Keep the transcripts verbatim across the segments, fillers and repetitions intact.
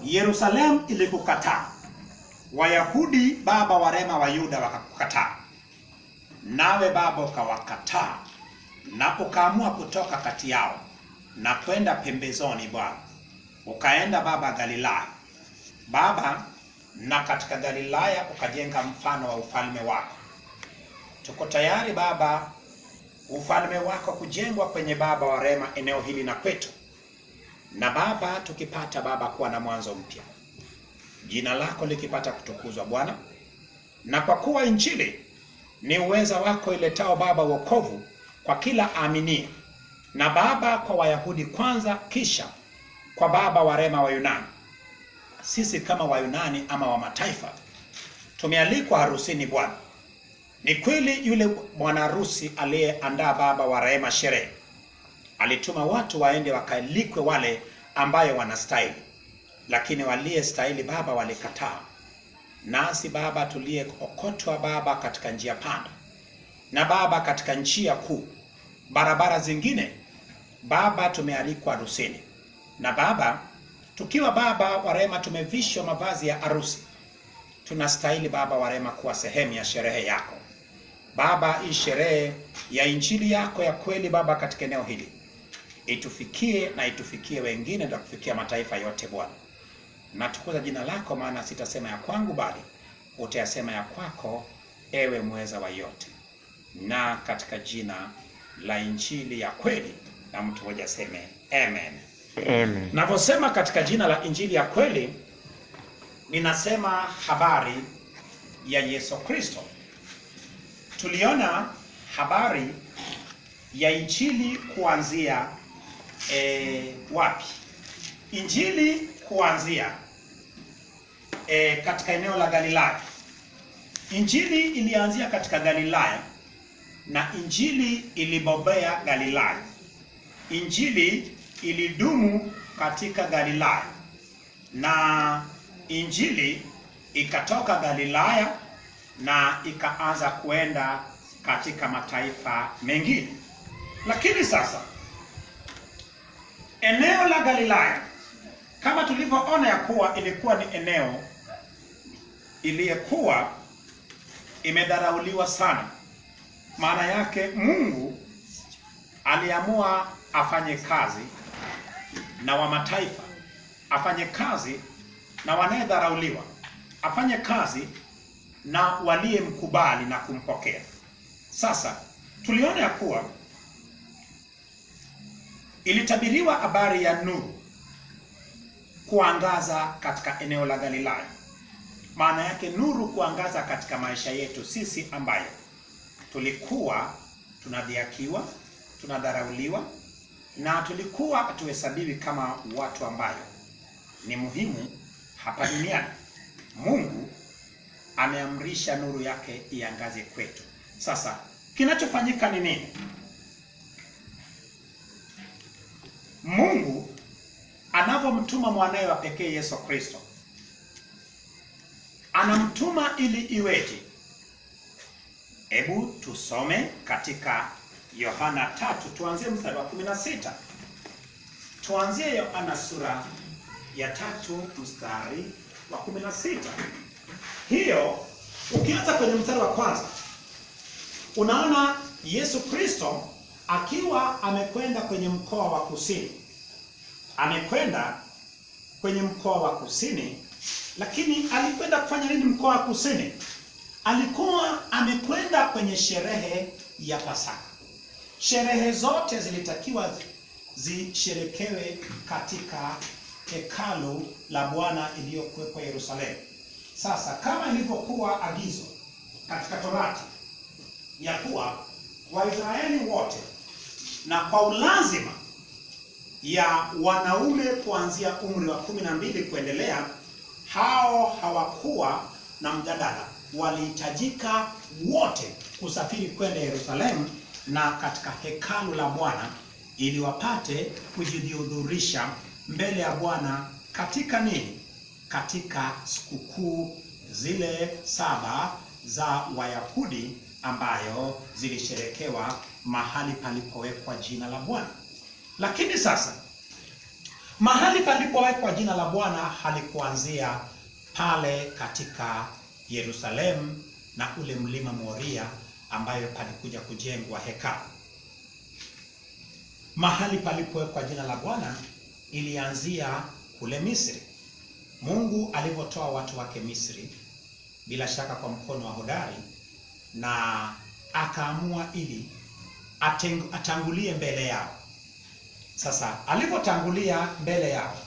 Yerusalemu ilikukataa, Wayahudi baba warema wa Yuda wakakukataa, nawe baba ukawakataa na ukaamua kutoka kati yao na kwenda pembezoni Bwana, ukaenda baba Galilaya baba, na katika Galilaya ukajenga mfano wa ufalme wako. Tuko tayari baba ufalme wako kujengwa kwenye baba wa rehema eneo hili na kwetu, na baba tukipata baba kuwa na mwanzo mpya, jina lako likipata kutukuzwa Bwana, na kwa kuwa injili ni uweza wako iletao baba wokovu kwa kila aminie, na baba kwa Wayahudi kwanza, kisha kwa baba wa rehema wa Yunani. Sisi kama Wayunani ama wa mataifa tumealikwa harusini Bwana. Ni kweli yule bwana harusi aliyeandaa baba wa rehema sherehe alituma watu waende wakaalikwe wale ambayo wanastahili, lakini walie stahili baba walikataa. Nasi baba tuliyeokotwa baba katika njia panda na baba katika njia kuu, barabara zingine baba tumealikwa harusini, na baba tukiwa baba wa rehema tumevishwa mavazi ya harusi, tunastahili baba wa rehema kuwa sehemu ya sherehe yako baba. Hii sherehe ya injili yako ya kweli baba katika eneo hili itufikie na itufikie wengine na kufikia mataifa yote Bwana. Natukuza jina lako, maana sitasema ya kwangu bali utayasema ya kwako, ewe mweza wa yote, na katika jina la injili ya kweli, na mtu mmoja aseme amen. Amen. Naposema katika jina la injili ya kweli, ninasema habari ya Yesu Kristo. Tuliona habari ya injili kuanzia e, wapi? Injili kuanzia e, katika eneo la Galilaya. Injili ilianzia katika Galilaya na injili ilibobea Galilaya. Injili ilidumu katika Galilaya na injili ikatoka Galilaya na ikaanza kuenda katika mataifa mengine. Lakini sasa eneo la Galilaya, kama tulivyoona ya kuwa ilikuwa ni eneo iliyokuwa imedharauliwa sana. Maana yake Mungu aliamua afanye kazi na wa mataifa, afanye kazi na wanayedharauliwa, afanye kazi na waliyemkubali na kumpokea. Sasa tuliona ya kuwa ilitabiriwa habari ya nuru kuangaza katika eneo la Galilaya. Maana yake nuru kuangaza katika maisha yetu sisi ambayo tulikuwa tunadhiakiwa, tunadharauliwa, na tulikuwa hatuhesabiwi kama watu ambayo ni muhimu hapa duniani. Mungu ameamrisha nuru yake iangaze kwetu. Sasa kinachofanyika ni nini? Mungu anavomtuma mwanae wa pekee Yesu Kristo, anamtuma ili iweje? Hebu tusome katika Yohana tatu, tuanzie mstari wa kumi na sita. Tuanzie Yohana sura ya tatu mstari wa kumi na sita. Hiyo ukianza kwenye mstari wa kwanza, unaona Yesu Kristo akiwa amekwenda kwenye mkoa wa kusini. Amekwenda kwenye mkoa wa kusini, lakini alikwenda kufanya nini mkoa wa kusini? Alikuwa amekwenda kwenye sherehe ya Pasaka. Sherehe zote zilitakiwa zisherekewe katika hekalu la Bwana iliyokuwepo Yerusalemu. Sasa kama ilivyokuwa agizo katika Torati ya kuwa Waisraeli wote na kwa ulazima ya wanaume kuanzia umri wa kumi na mbili kuendelea, hao hawakuwa na mjadala, walihitajika wote kusafiri kwenda Yerusalemu na katika hekalu la Bwana ili wapate kujihudhurisha mbele ya Bwana katika nini? Katika sikukuu zile saba za Wayahudi ambayo zilisherekewa mahali palipowekwa jina la Bwana. Lakini sasa Mahali palipowekwa jina la Bwana halikuanzia pale katika Yerusalemu na ule mlima Moria ambayo palikuja kujengwa hekalu. Mahali palipowekwa jina la Bwana ilianzia kule Misri. Mungu alipotoa watu wake Misri, bila shaka kwa mkono wa hodari, na akaamua ili atangulie mbele yao. Sasa alipotangulia mbele yao,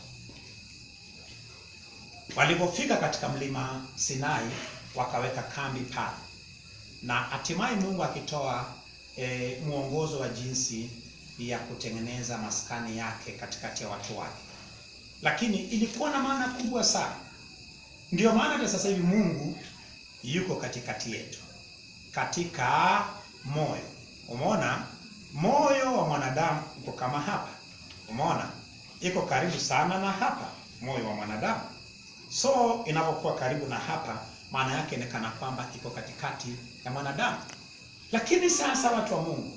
walipofika katika mlima Sinai wakaweka kambi pale, na hatimaye Mungu akitoa e, mwongozo wa jinsi ya kutengeneza maskani yake katikati ya watu wake. Lakini ilikuwa na maana kubwa sana. Ndio maana hata sasa hivi Mungu yuko katikati yetu, katika moyo. Umeona, moyo wa mwanadamu uko kama hapa. Umeona, iko karibu sana na hapa moyo wa mwanadamu. So inapokuwa karibu na hapa, maana yake ni kana kwamba iko katikati ya mwanadamu. Lakini sasa watu wa Mungu,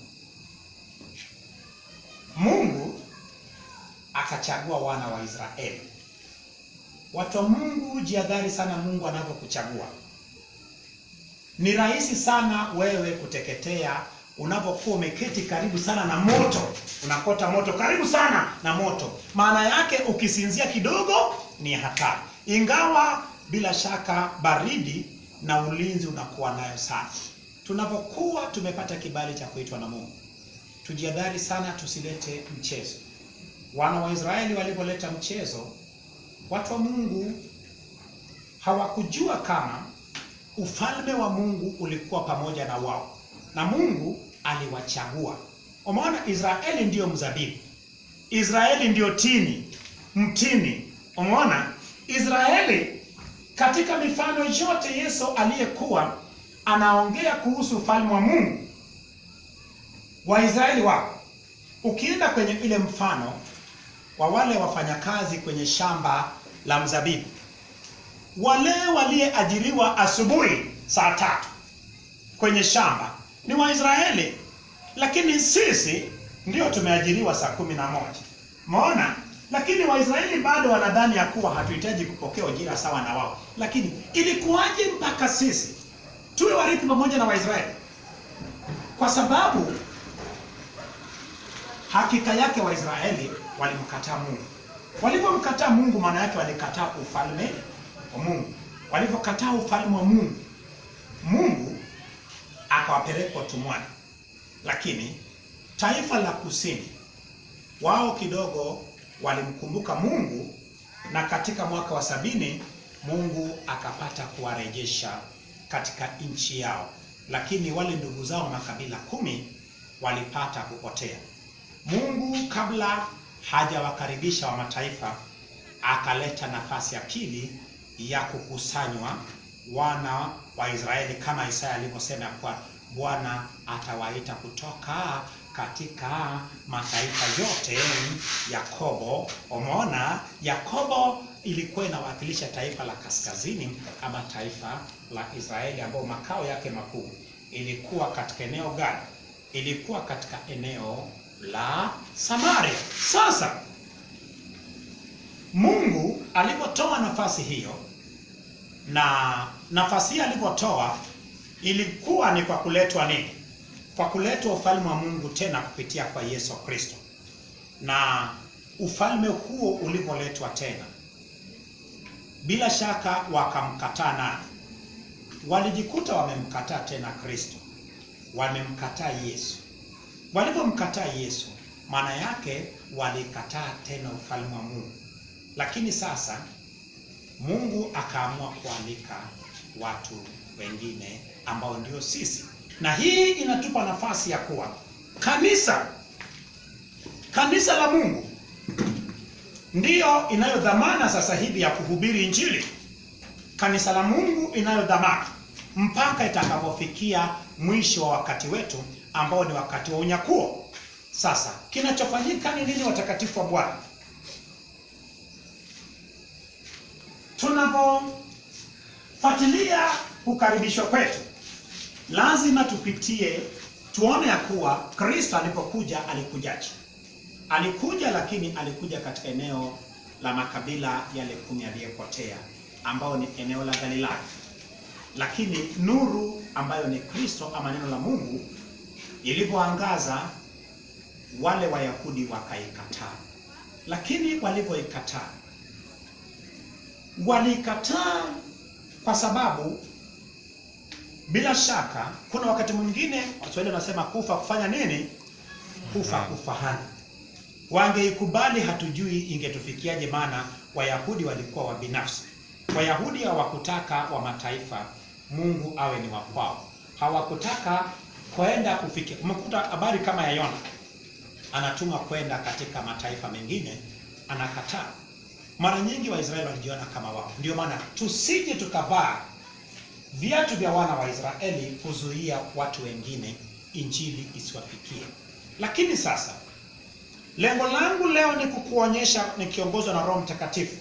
Mungu akachagua wana wa Israeli. Watu wa Mungu, jihadhari sana Mungu anapokuchagua. Ni rahisi sana wewe kuteketea unapokuwa umeketi karibu sana na moto. Unakota moto karibu sana na moto. Maana yake ukisinzia kidogo ni hatari. Ingawa bila shaka baridi na ulinzi unakuwa nayo sana. Tunapokuwa tumepata kibali cha kuitwa na Mungu, tujihadhari sana tusilete mchezo. Wana wa Israeli walipoleta mchezo, watu wa Mungu hawakujua kama ufalme wa Mungu ulikuwa pamoja na wao, na Mungu aliwachagua. Umeona, Israeli ndiyo mzabibu, Israeli ndiyo tini, mtini. Umeona, Israeli katika mifano yote Yesu aliyekuwa anaongea kuhusu ufalme wa Mungu, Waisraeli wao. Ukienda kwenye ile mfano wa wale wafanyakazi kwenye shamba la mzabibu, wale walioajiriwa asubuhi saa tatu kwenye shamba ni Waisraeli, lakini sisi ndio tumeajiriwa saa kumi na moja. Umeona? Lakini Waisraeli bado wanadhani ya kuwa hatuhitaji kupokea ujira sawa na wao. Lakini ilikuwaje mpaka sisi tuwe warithi pamoja na Waisraeli? Kwa sababu hakika yake Waisraeli walimkataa Mungu. Walipomkataa Mungu, maana yake walikataa ufalme wa Mungu. Walipokataa ufalme wa Mungu, Mungu akawapeleka utumwani. Lakini taifa la kusini wao kidogo walimkumbuka Mungu, na katika mwaka wa sabini Mungu akapata kuwarejesha katika nchi yao. Lakini wale ndugu zao makabila kumi walipata kupotea. Mungu kabla hajawakaribisha wa mataifa akaleta nafasi ya pili ya kukusanywa wana wa Israeli, kama Isaya alivyosema kwa Bwana atawaita kutoka katika mataifa yote Yakobo. Umeona, Yakobo ilikuwa inawakilisha taifa la kaskazini ama taifa la Israeli, ambao makao yake makuu ilikuwa katika eneo gani? Ilikuwa katika eneo la Samaria. Sasa Mungu alipotoa nafasi hiyo, na nafasi hiyo alipotoa ilikuwa ni kwa kuletwa nini? Kwa kuletwa ufalme wa Mungu tena kupitia kwa Yesu Kristo. Na ufalme huo ulipoletwa tena, bila shaka wakamkataa nani? Walijikuta wamemkataa tena Kristo, wamemkataa Yesu. Walipomkataa Yesu, maana yake walikataa tena ufalme wa Mungu. Lakini sasa Mungu akaamua kualika watu wengine ambao ndio sisi. Na hii inatupa nafasi ya kuwa kanisa, kanisa la Mungu ndiyo inayodhamana sasa hivi ya kuhubiri Injili. Kanisa la Mungu inayodhamana mpaka itakapofikia mwisho wa wakati wetu, ambao ni wakati wa unyakuo. Sasa kinachofanyika ni nini, watakatifu wa Bwana? Tunapofuatilia kukaribishwa kwetu, lazima tupitie tuone ya kuwa Kristo alipokuja alikujaje. alikuja, lakini alikuja katika eneo la makabila yale kumi yaliyopotea, ambao ni eneo la Galilaya. Lakini nuru ambayo ni Kristo ama neno la Mungu ilipoangaza, wale Wayahudi wakaikataa. Lakini walivyoikataa, walikataa kwa sababu bila shaka kuna wakati mwingine Waswahili wanasema kufa kufanya nini? Kufa kufahana. Wangeikubali hatujui ingetufikiaje, maana Wayahudi walikuwa wa binafsi. Wayahudi hawakutaka wa mataifa Mungu awe ni wa kwao. Hawakutaka kwenda kufikia. Umekuta habari kama ya Yona, anatumwa kwenda katika mataifa mengine, anakataa. Mara nyingi Waisraeli walijiona kama wao. Ndio maana tusije tukavaa viatu vya wana wa Israeli kuzuia watu wengine injili isiwafikie. Lakini sasa lengo langu leo ni kukuonyesha, nikiongozwa na Roho Mtakatifu,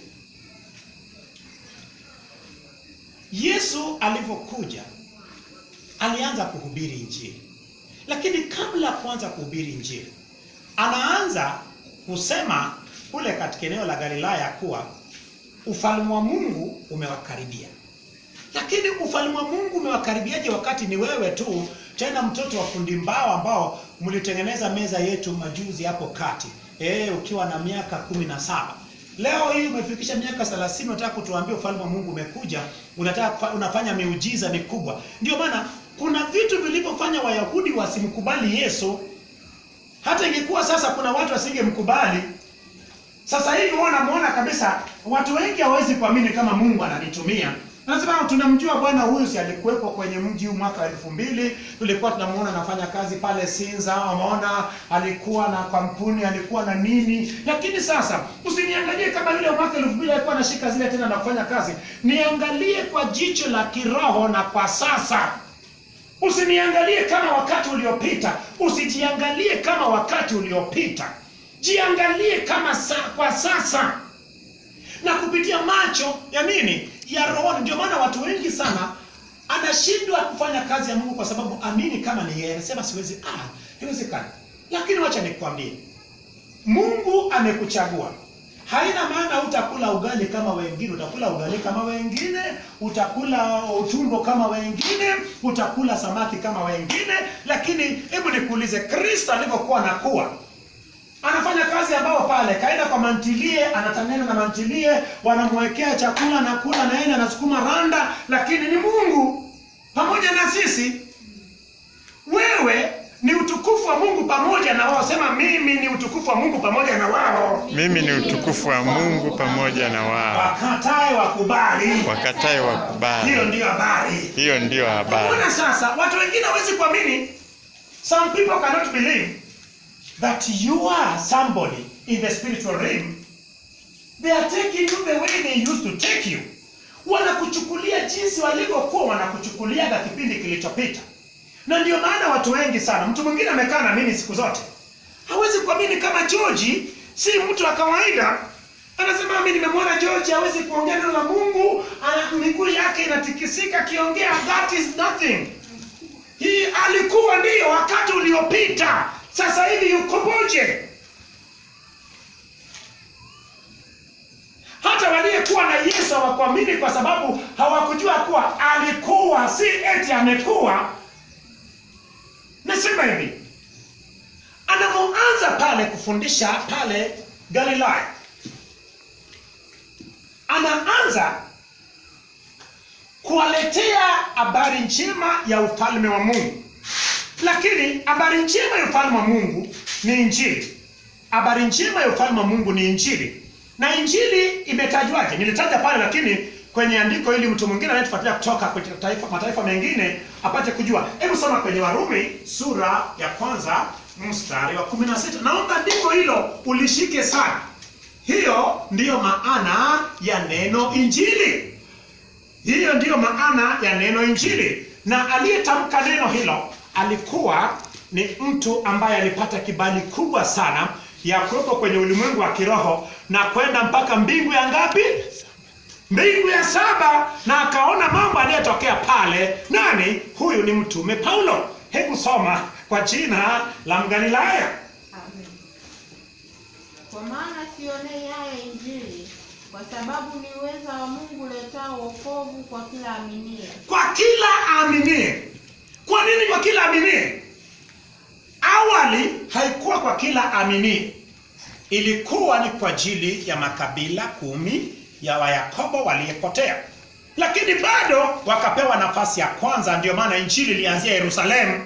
Yesu alivyokuja alianza kuhubiri injili. Lakini kabla ya kuanza kuhubiri injili, anaanza kusema kule katika eneo la Galilaya kuwa ufalme wa Mungu umewakaribia. Lakini ufalme wa Mungu umewakaribiaje wakati ni wewe tu, tena mtoto wa fundi mbao ambao mlitengeneza meza yetu majuzi hapo kati, eh ukiwa na miaka kumi na saba. Leo hii umefikisha miaka thelathini, unataka kutuambia ufalme wa Mungu umekuja, unataka unafanya miujiza mikubwa. Ndio maana kuna vitu vilivyofanya Wayahudi wasimkubali Yesu. Hata ingekuwa sasa kuna watu wasingemkubali, sasa hivi wanamuona kabisa, watu wengi hawezi kuamini kama Mungu ananitumia. Nasema tunamjua bwana huyu, si alikuwepo kwenye mji huu mwaka elfu mbili, tulikuwa tunamuona anafanya kazi pale Sinza, umeona alikuwa na kampuni, alikuwa na nini. Lakini sasa usiniangalie kama yule mwaka elfu mbili alikuwa anashika zile tena na kufanya kazi. Niangalie kwa jicho la kiroho na kwa sasa. Usiniangalie kama wakati uliopita, usijiangalie kama wakati uliopita. Jiangalie kama sa, kwa sasa. Na kupitia macho ya nini? Ya roho. Ndio maana watu wengi sana anashindwa kufanya kazi ya Mungu kwa sababu amini kama ni yeye. Anasema siwezi, ah, haiwezekani. Lakini wacha nikwambie, Mungu amekuchagua. Haina maana utakula ugali kama wengine, utakula ugali kama wengine, utakula utumbo kama wengine, utakula samaki kama wengine. Lakini hebu nikuulize, Kristo alivyokuwa anakuwa, anafanya kazi ambao pale kaenda kwa mantilie, anatanena na mantilie, wanamwekea chakula na kula na yeye anasukuma randa, lakini ni Mungu pamoja na sisi. Wewe ni utukufu wa Mungu pamoja na wao. Sema mimi ni utukufu wa Mungu pamoja na wao. Mimi ni utukufu wa Mungu pamoja na wao. Wakatae wakubali. Wakatae wakubali. Hiyo ndio habari. Hiyo ndio habari. Kuna sasa watu wengine hawezi kuamini. Some people cannot believe that you are somebody in the spiritual realm. They are taking you the way they used to take you. Wanakuchukulia jinsi walivyokuwa wanakuchukulia katika kipindi kilichopita. Na ndio maana watu wengi sana, mtu mwingine amekaa na mimi siku zote, hawezi kuamini kama George si mtu wa kawaida. Anasema mimi nimemwona George hawezi kuongea neno la Mungu, ana miguu yake inatikisika kiongea, that is nothing. Hii alikuwa ndio wakati uliopita. Sasa hivi yukoje? Hata waliyekuwa na Yesu hawakuamini kwa sababu hawakujua kuwa alikuwa, si eti amekuwa. Nasema hivi, anapoanza pale kufundisha pale Galilaya, anaanza kuwaletea habari njema ya ufalme wa Mungu. Lakini habari njema ya ufalme wa Mungu ni injili. Habari njema ya ufalme wa Mungu ni injili. Na injili imetajwaje? Nilitaja pale, lakini kwenye andiko ili mtu mwingine anayetufuatilia kutoka kwenye taifa, mataifa mengine apate kujua. Hebu soma kwenye Warumi sura ya kwanza mstari wa kumi na sita. Naomba andiko hilo ulishike sana. Hiyo ndiyo maana ya neno injili. Hiyo ndiyo maana ya neno injili. Na aliyetamka neno hilo alikuwa ni mtu ambaye alipata kibali kubwa sana ya kuwepo kwenye ulimwengu wa kiroho na kwenda mpaka mbingu ya ngapi? Mbingu ya saba, na akaona mambo aliyotokea pale. Nani? Huyu ni mtume Paulo. Hebu soma kwa jina la Mgalilaya. Amen. Kwa maana sionei haya Injili, kwa sababu ni uweza wa Mungu letao wokovu kwa kila aminie. Kwa kila aminie. Kwa nini kwa kila aminie? Awali haikuwa kwa kila aminie. Ilikuwa ni kwa ajili ya makabila kumi ya Wayakobo waliyepotea. Lakini bado wakapewa nafasi ya kwanza, ndio maana Injili ilianzia Yerusalemu.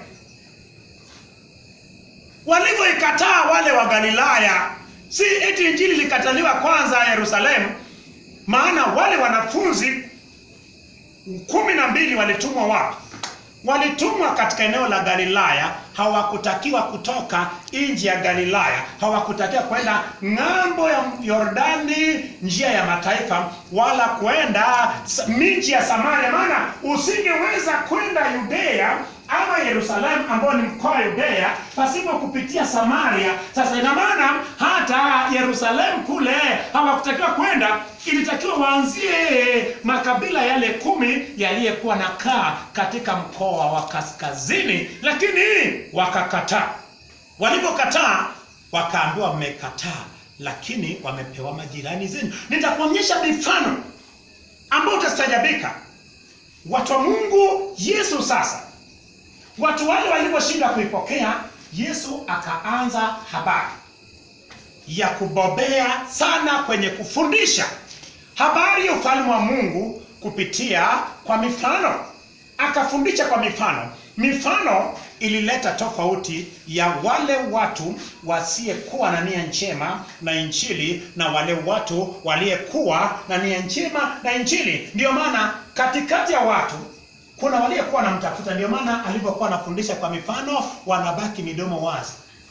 Walivyoikataa wale wa Galilaya, si eti Injili ilikataliwa kwanza Yerusalemu, maana wale wanafunzi kumi na mbili walitumwa wapi? Walitumwa katika eneo la Galilaya. Hawakutakiwa kutoka nje ya Galilaya, hawakutakiwa kwenda ng'ambo ya Yordani, njia ya mataifa, wala kwenda miji ya Samaria, maana usingeweza kwenda Yudea ama Yerusalemu ambao ni mkoa wa Yudea pasipo kupitia Samaria. Sasa ina maana hata Yerusalemu kule hawakutakiwa kwenda, ilitakiwa waanzie makabila yale kumi yaliyekuwa nakaa katika mkoa wa kaskazini, lakini wakakataa. Walipokataa wakaambiwa mmekataa, lakini wamepewa majirani zenu. Nitakuonyesha mifano ambayo utastajabika. Watu wa Mungu, Yesu sasa, watu wale waliposhinda kuipokea, Yesu akaanza habari ya kubobea sana kwenye kufundisha habari ya ufalme wa Mungu kupitia kwa mifano. Akafundisha kwa mifano. Mifano ilileta tofauti ya wale watu wasiyekuwa na nia njema na Injili na wale watu waliyekuwa na nia njema na Injili. Ndio maana katikati ya watu kuna waliyekuwa wanamtafuta. Ndio maana alipokuwa anafundisha kwa mifano, wanabaki midomo wazi.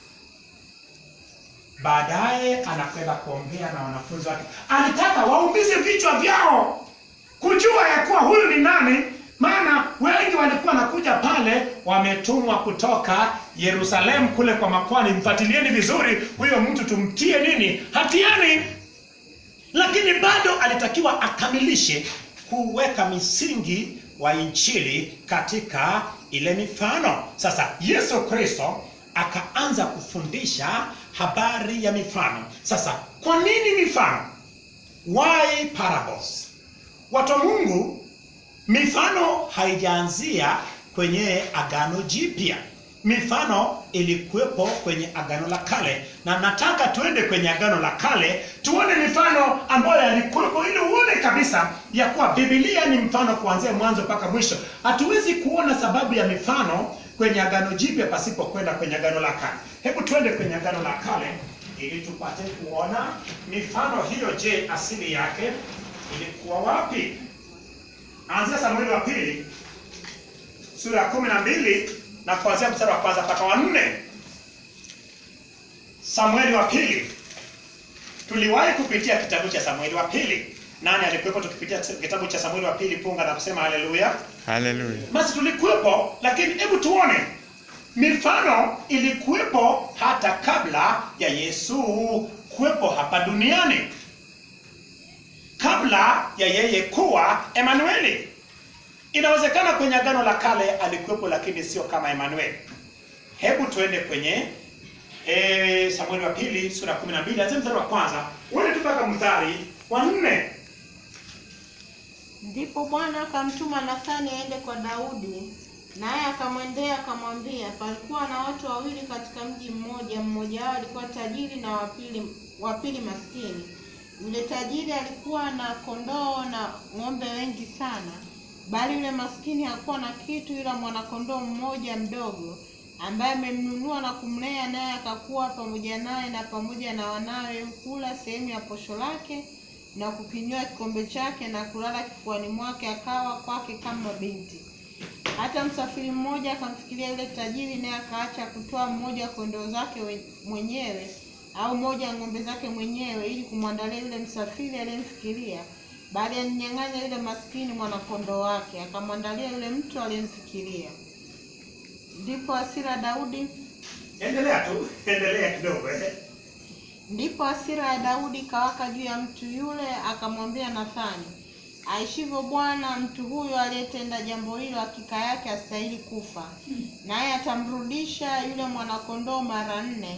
Baadaye anakwenda kuongea na wanafunzi wake. Alitaka waumize vichwa vyao kujua ya kuwa huyu ni nani, maana wengi walikuwa nakuja pale wametumwa kutoka Yerusalemu kule kwa makwani. Mfuatilieni vizuri huyo mtu, tumtie nini? Hatiani. Lakini bado alitakiwa akamilishe kuweka misingi wa Injili katika ile mifano. Sasa Yesu Kristo akaanza kufundisha habari ya mifano. Sasa kwa nini mifano? Why parables? Watu wa Mungu, mifano haijaanzia kwenye Agano Jipya. Mifano ilikuwepo kwenye Agano la Kale, na nataka tuende kwenye Agano la Kale tuone mifano ambayo yalikuwepo, ili uone kabisa ya kuwa Biblia ni mfano kuanzia mwanzo mpaka mwisho. Hatuwezi kuona sababu ya mifano kwenye Agano Jipya pasipo kwenda kwenye Agano la Kale. Hebu tuende kwenye Agano la Kale ili tupate kuona mifano hiyo. Je, asili yake ilikuwa wapi? Anzia Samueli wa pili sura ya kumi na mbili na kuanzia mstari wa kwanza mpaka wa nne. Samueli wa pili. Tuliwahi kupitia kitabu cha Samueli wa pili. Nani alikuwepo tukipitia kitabu cha Samueli wa pili? Punga na kusema haleluya. Haleluya. Basi tulikuwepo, lakini hebu tuone mifano ilikuwepo hata kabla ya Yesu kuwepo hapa duniani, kabla ya yeye kuwa Emanueli. Inawezekana kwenye Agano la Kale alikuwepo, lakini sio kama Emanueli. Hebu tuende kwenye e, Samueli wa pili sura kumi na mbili, anza mstari wa kwanza uende tupaka mstari wa nne. Ndipo Bwana akamtuma Nathani aende kwa Daudi, naye akamwendea akamwambia, palikuwa na watu wawili katika mji mmoja, mmoja wao alikuwa tajiri na wapili wapili maskini. Yule tajiri alikuwa na kondoo na ng'ombe wengi sana, bali yule maskini hakuwa na kitu ila mwanakondoo mmoja mdogo ambaye amemnunua na kumlea, naye akakuwa pamoja naye na pamoja na wanawe, kula sehemu ya posho lake na kukinywa kikombe chake na kulala kifuani mwake, akawa kwake kama binti. Hata msafiri mmoja akamfikiria yule tajiri, naye akaacha kutoa mmoja kondoo zake mwenyewe au moja ng'ombe zake mwenyewe ili kumwandalia yule msafiri aliyemfikiria, bali alinyang'anya yule maskini mwanakondoo wake akamwandalia yule mtu aliyemfikiria. Ndipo hasira Daudi, endelea tu, endelea kidogo eh. Ndipo hasira ya Daudi kawaka juu ya mtu yule, akamwambia Nathani, aishivyo Bwana, mtu huyo aliyetenda jambo hilo hakika yake astahili kufa, naye atamrudisha yule mwanakondoo mara nne.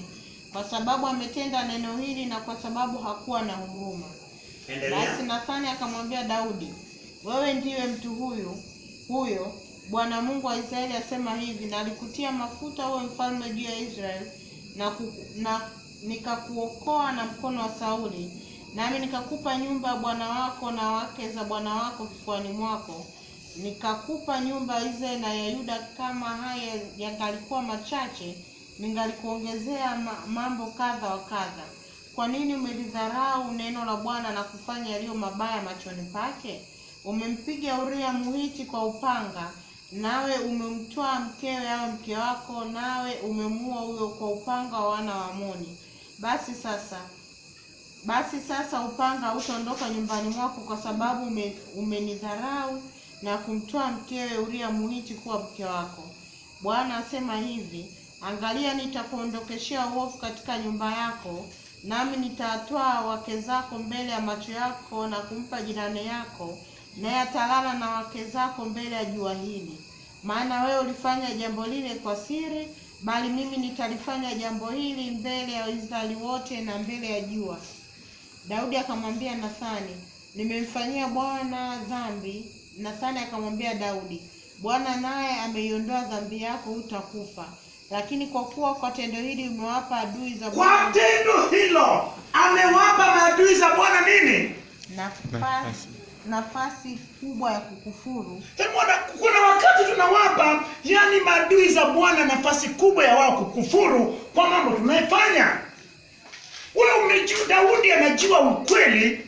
kwa sababu ametenda neno hili na kwa sababu hakuwa na huruma. Endelea. Basi Nathani akamwambia Daudi, wewe ndiwe mtu huyu huyo Bwana Mungu wa Israeli asema hivi, na alikutia mafuta uwe mfalme juu ya Israeli na, na nikakuokoa na mkono wa Sauli, nami nikakupa nyumba ya bwana wako na wake za bwana wako kifuani mwako, nikakupa nyumba ya Israeli na ya Yuda. Kama haya yangalikuwa machache, ningalikuongezea mambo kadha wa kadha. Kwa nini umelidharau neno la Bwana na kufanya yaliyo mabaya machoni pake? Umempiga Uria Mhiti kwa upanga, nawe umemtoa mkewe awe mke wako, nawe umemuua huyo kwa upanga wa wana wa Amoni. Basi sasa basi sasa upanga hautaondoka nyumbani mwako, kwa sababu ume, umenidharau na kumtoa mkewe Uria Mhiti kuwa mke wako. Bwana asema hivi, angalia, nitakuondokeshea uovu katika nyumba yako, nami nitatoa wake zako mbele ya macho yako na kumpa jirani yako, naye atalala na wake zako mbele ya jua hili. Maana wewe ulifanya jambo lile kwa siri, bali mimi nitalifanya jambo hili mbele ya Israeli wote na mbele ya jua. Daudi akamwambia Nathani, nimemfanyia Bwana dhambi. Nathani akamwambia Daudi, Bwana naye ameiondoa dhambi yako, utakufa. Lakini kwa kuwa kwa tendo hili umewapa adui za Bwana, kwa tendo hilo amewapa maadui za Bwana nini? Nafasi nafasi kubwa ya kukufuru. Mbona kuna wakati tunawapa yani maadui za Bwana nafasi kubwa ya wao kukufuru kwa mambo tunayofanya. Ule umejua, Daudi anajua ukweli.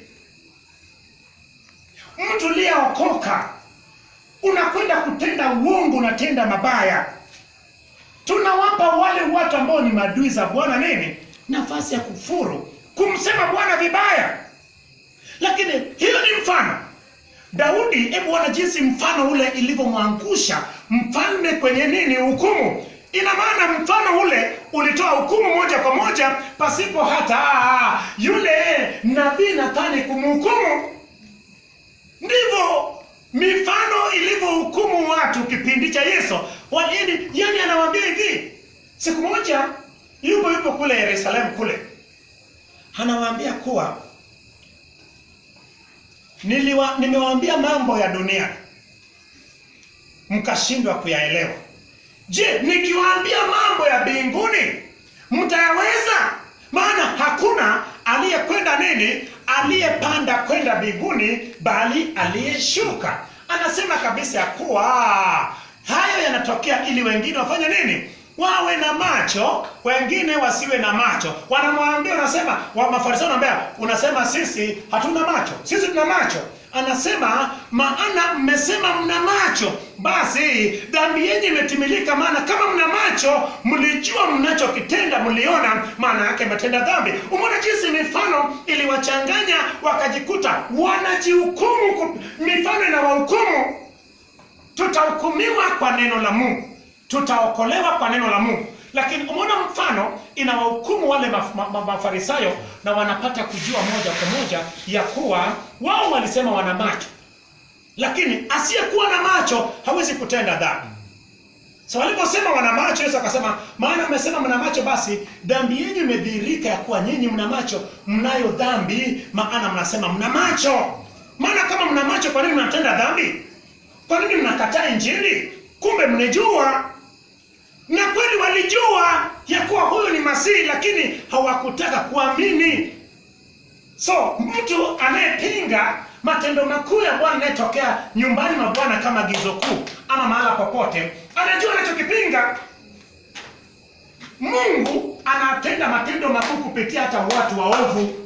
Mtu aliyeokoka unakwenda kutenda uongo, unatenda mabaya. Tunawapa wale watu ambao ni maadui za Bwana nini? Nafasi ya kufuru, kumsema Bwana vibaya. Lakini hiyo ni mfano. Daudi, hebu ona jinsi mfano ule ilivyomwangusha mfalme kwenye nini? Hukumu. Ina maana mfano ule ulitoa hukumu moja kwa moja pasipo hata yule nabii Nathani kumhukumu. Ndivyo mifano ilivyohukumu watu kipindi cha Yesu. Walieni, yani anawaambia hivi, siku moja yupo yupo kule Yerusalemu kule, anawaambia kuwa niliwa nimewaambia mambo ya dunia mkashindwa kuyaelewa. Je, nikiwaambia mambo ya mbinguni mtayaweza? Maana hakuna aliyekwenda nini? Aliyepanda kwenda mbinguni, bali aliyeshuka. Anasema kabisa ya kuwa hayo yanatokea ili wengine wafanye nini? Wawe na macho, wengine wasiwe na macho. Wanamwambia, unasema wa Mafarisayo wanambia, unasema sisi hatuna macho, sisi tuna macho. Anasema, maana mmesema mna macho, basi dhambi yenu imetimilika. Maana kama mna macho, mlijua mnachokitenda, mliona, maana yake mmetenda dhambi. Umeona jinsi mifano iliwachanganya, wakajikuta wanajihukumu. Mifano inawahukumu. Tutahukumiwa kwa neno la Mungu, tutaokolewa kwa neno la Mungu. Lakini umeona mfano inawahukumu wale maf ma ma Mafarisayo, na wanapata kujua moja kwa moja ya kuwa wao walisema wana macho, lakini asiyekuwa na macho hawezi kutenda dhambi. So waliposema wana macho, Yesu akasema, maana mmesema mna macho, basi dhambi yenu imedhihirika ya kuwa nyinyi mna macho, mnayo dhambi, maana mnasema mna macho. Maana kama mna macho, kwa nini mnatenda dhambi? Kwa nini mnakataa Injili? Kumbe mnejua. Na kweli walijua ya kuwa huyu ni Masihi, lakini hawakutaka kuamini. So mtu anayepinga matendo makuu ya Bwana yanayotokea nyumbani mwa Bwana kama gizo kuu ama mahala popote, anajua anachokipinga. Mungu anatenda matendo makuu kupitia hata watu waovu.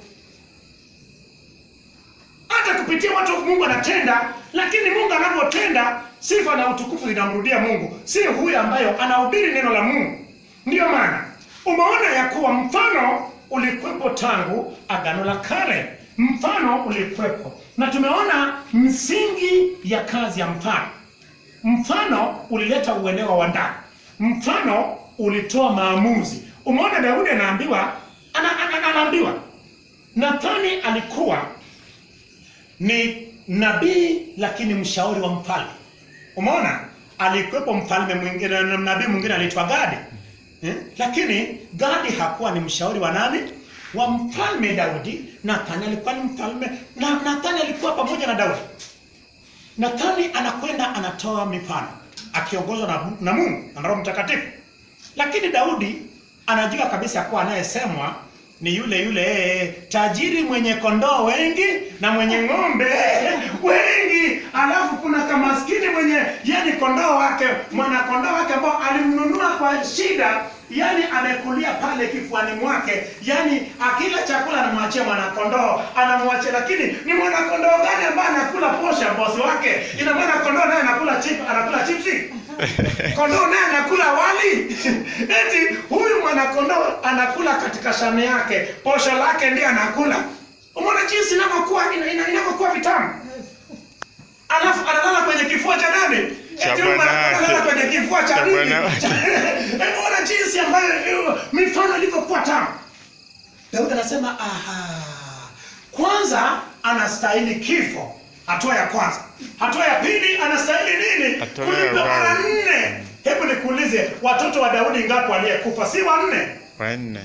Hata kupitia watu wa Mungu anatenda, lakini Mungu anapotenda, sifa na utukufu inamrudia Mungu, si huyu ambayo anahubiri neno la Mungu. Ndiyo maana umeona ya kuwa mfano ulikuwepo tangu Agano la Kale. Mfano ulikuwepo, na tumeona msingi ya kazi ya mfano. Mfano ulileta uelewa wa ndani. Mfano ulitoa maamuzi. Umeona Daudi anaambiwa, ana, ana, anaambiwa Nathani alikuwa ni nabii lakini mshauri wa mfalme. Umeona alikuwepo mfalme mwingine, nabii mwingine anaitwa Gadi. eh? Lakini Gadi hakuwa ni mshauri wa nani? Wa mfalme Daudi. Nathani alikuwa ni mfalme, na Nathani alikuwa pamoja na Daudi. Nathani anakwenda anatoa mifano akiongozwa na, na Mungu na Roho Mtakatifu. Lakini Daudi anajua kabisa kuwa anayesemwa ni yule yule tajiri mwenye kondoo wengi na mwenye ng'ombe wengi. Alafu kuna kamaskini mwenye yani kondoo wake, mwana kondoo wake ambao alimnunua kwa shida, yani amekulia pale kifuani mwake, yani akila chakula anamwachia mwana kondoo, anamwachia. Lakini ni mwana kondoo gani ambaye anakula posha bosi wake? Ina maana kondoo naye anakula chip, anakula chipsi. Kondoo naye anakula wali. Eti huyu mwana kondoo anakula katika shame yake, posho lake ndiye anakula. Umeona jinsi inavyokuwa inavyokuwa vitamu. Alafu analala kwenye kifua cha nani? Eti analala kwenye kifua cha nini? Umeona jinsi ambayo mifano ilivyokuwa tamu. Daudi anasema aha, kwanza anastahili kifo. Hatua ya kwanza. Hatua ya pili anastahili nini? Kulipa mara nne. Hebu nikuulize, watoto wa Daudi ngapi waliyekufa? Si wanne? Wanne.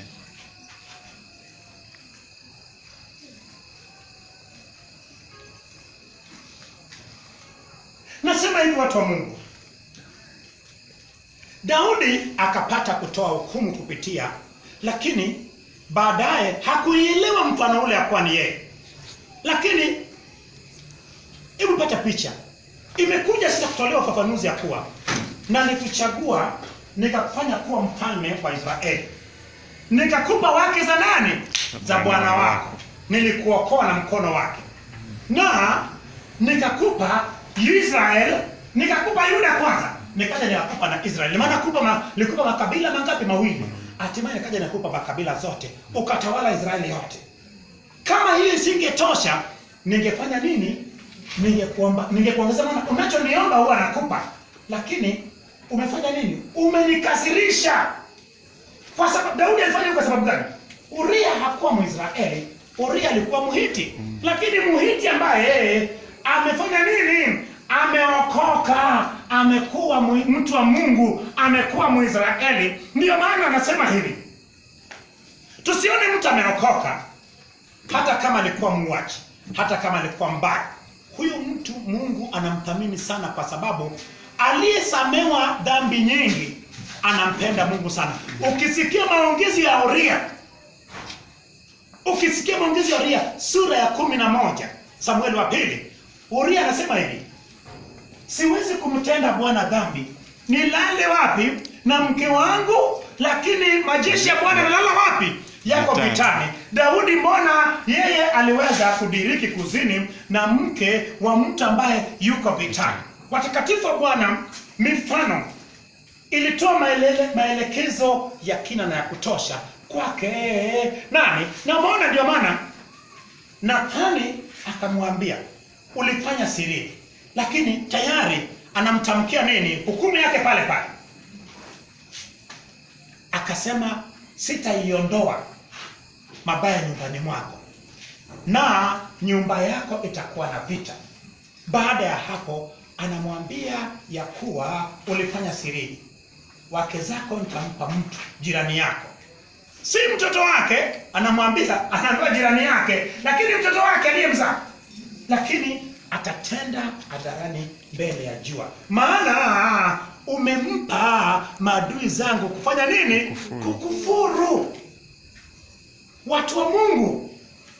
Nasema hivi watu wa Mungu. Daudi akapata kutoa hukumu kupitia, lakini baadaye hakuielewa mfano ule akuwa ni yeye. Lakini hebu pata picha. Imekuja sasa kutolewa ufafanuzi ya kuwa na nikuchagua nikakufanya kuwa mfalme wa Israeli. Nikakupa wake za nani? Za bwana wako. Nilikuokoa na mkono wake. Na nikakupa Israel, nikakupa Yuda kwanza. Nikaja nikakupa na Israeli. Maana kupa ma, nilikupa makabila mangapi? Mawili. Hatimaye nikaja nikakupa makabila zote. Ukatawala Israeli yote. Kama hii isingetosha, ningefanya nini? Ningekuomba, ningekuongeza. Maana unachoniomba huwa nakupa. Lakini umefanya nini? Umenikasirisha. Kwa sababu Daudi alifanya hivyo kwa sababu gani? Uria hakuwa Mwisraeli, Uria alikuwa Mhiti. Mm. Lakini Mhiti ambaye amefanya nini? Ameokoka, amekuwa mtu wa Mungu, amekuwa Mwisraeli. Ndio maana anasema hivi. Tusione mtu ameokoka hata kama alikuwa muuaji, hata kama alikuwa mbaya. Huyu mtu Mungu anamthamini sana kwa sababu aliyesamewa dhambi nyingi anampenda Mungu sana. Ukisikia maongezi ya Uria, ukisikia maongezi ya Uria sura ya kumi na moja Samueli wa pili, Uria anasema hivi: siwezi kumtenda Bwana dhambi, nilale wapi na mke wangu? Lakini majeshi ya Bwana yanalala wapi? Yako vitani. Daudi mbona yeye aliweza kudiriki kuzini na mke wa mtu ambaye yuko vitani? Watakatifu wa Bwana, mifano ilitoa maele, maelekezo ya kina na ya kutosha kwake nani? Na mbona ndio maana Nathani akamwambia ulifanya siri, lakini tayari anamtamkia nini? Hukumu yake pale pale. Akasema sitaiondoa mabaya nyumbani mwako, na nyumba yako itakuwa na vita. Baada ya hapo anamwambia ya kuwa ulifanya siri, wake zako nitampa mtu jirani yako. Si mtoto wake, anamwambia anaambiwa jirani yake, lakini mtoto wake aliyemzaa. Lakini atatenda hadharani mbele ya jua, maana umempa maadui zangu kufanya nini? Kufuru. Kukufuru. Watu wa Mungu,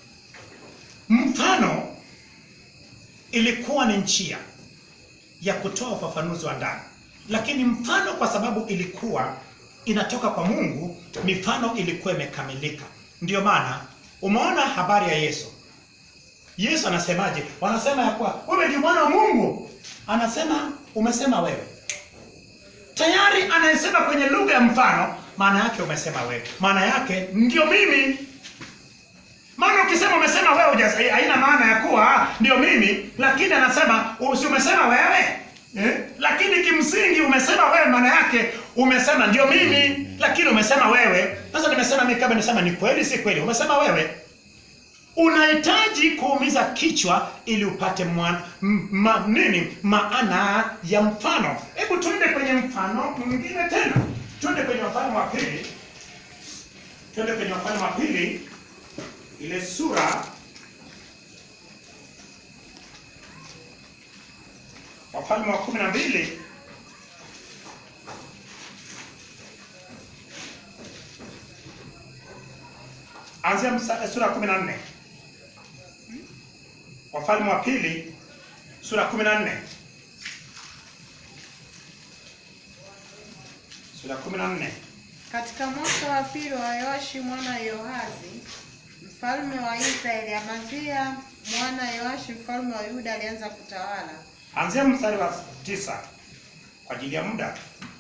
mfano ilikuwa ni njia ya kutoa ufafanuzi wa ndani, lakini mfano kwa sababu ilikuwa inatoka kwa Mungu, mifano ilikuwa imekamilika. Ndiyo maana umeona habari ya Yesu. Yesu anasemaje? Wanasema ya kuwa wewe ndiye mwana wa Mungu. Anasema umesema wewe. Tayari anayesema kwenye lugha ya mfano, maana yake umesema wewe. Maana yake ndio mimi. Maana ukisema umesema wewe haina maana ya kuwa ndio mimi, lakini anasema usi umesema wewe. Eh? Lakini kimsingi umesema wewe, maana yake umesema ndio mimi, lakini umesema wewe. Sasa nimesema mimi kabla nisema ni kweli si kweli? Umesema wewe. Unahitaji kuumiza kichwa ili upate mwana, ma, nini maana ya mfano. Hebu tuende kwenye mfano mwingine tena. Twende kwenye Wafalme wa pili. Twende kwenye Wafalme wa pili ile sura Wafalme wa kumi na mbili anzia sura kumi na nne. Wafalme wa pili sura kumi na nne. Sura kumi na nne. Katika mwaka wa pili wa Yoashi mwana Yoazi mfalme wa Israeli, Amazia mwana Yoashi mfalme wa Yuda alianza kutawala. Anzia mstari wa tisa kwa ajili ya muda.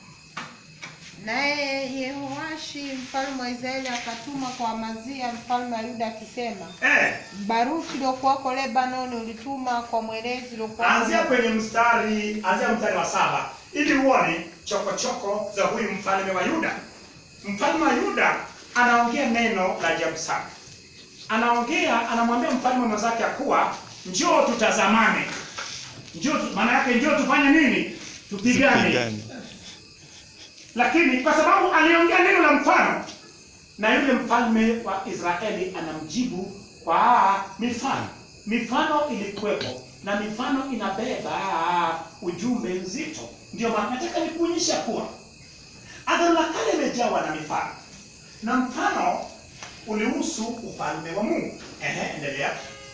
Naye Yehoashi mfalme wa Israeli akatuma kwa Amazia mfalme wa Yuda akisema, Eh, Baruti uliokuwako Lebanoni ulituma kwa mwelezi uliokuwako. anzia kwenye mstari, anzia mstari wa saba ili uone chokochoko za huyu mfalme wa Yuda. Mfalme wa Yuda anaongea neno la ajabu sana. Anaongea, anamwambia mfalme mwenzake kuwa njoo tutazamane. Njoo, maana yake njoo tufanye nini? Tupigane. Tupigane. Lakini kwa sababu aliongea neno la mfano, na yule mfalme wa Israeli anamjibu kwa mifano. Mifano ilikuwepo na mifano inabeba ujumbe nzito. Ndio maana nataka nikuonyesha kuwa Agano la Kale limejawa na mifano. Na mfano ulihusu ufalme wa Mungu. Ehe, endelea.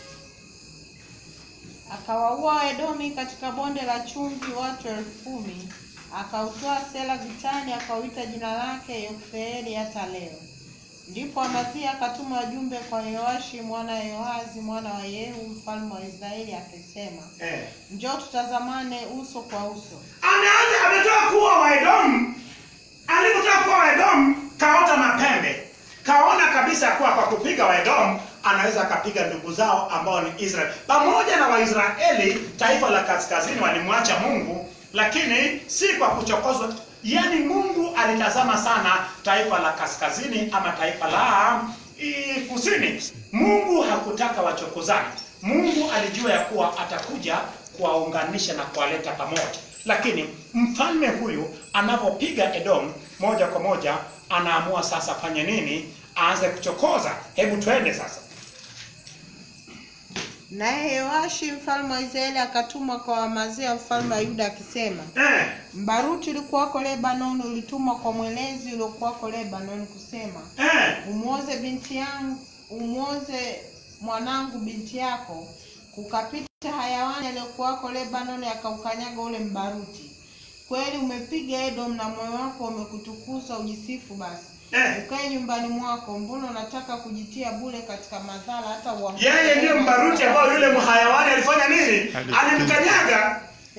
Akawaua Edomi katika bonde la chumvi watu elfu kumi. Akautoa Sela vitani, akauita jina lake Yoktheeli hata leo. Ndipo Amazia akatuma wajumbe kwa Yoashi mwana Yoazi mwana wa Yehu mfalme wa Israeli akisema, Eh. njoo tutazamane uso kwa uso. Ameanza ametoka kuwa wa Edom. Alipotoka kuwa wa Edom, kaota mapembe. Kaona kabisa kuwa kwa kupiga wa Edom anaweza akapiga ndugu zao ambao ni Israeli. Pamoja na Waisraeli, taifa la kaskazini walimwacha Mungu, lakini si kwa kuchokozwa. Yaani Mungu alitazama sana taifa la kaskazini ama taifa la i, kusini. Mungu hakutaka wachokozane. Mungu alijua ya kuwa atakuja kuwaunganisha na kuwaleta pamoja. Lakini mfalme huyu anapopiga Edom moja kwa moja, anaamua sasa fanye nini? Aanze kuchokoza. Hebu twende sasa. Naye Yoashi mfalme wa Israeli akatuma kwa Amazia mfalme wa Yuda akisema, Eh. Baruti ulikuwako Lebanoni ulituma kwa mwelezi uliokuwako Lebanoni kusema, Eh. umuoze binti yangu, umuoze mwanangu binti yako. Kukapita hayawani aliyokuwako Lebanoni akaukanyaga ule mbaruti. Kweli umepiga Edom na moyo wako umekutukuza, ujisifu basi. Eh. Ukae nyumbani mwako, mbona unataka kujitia bure katika madhara hata uamke? Yeye ndiye mbaruti ambao yule mhayawani alifanya nini? Alimkanyaga.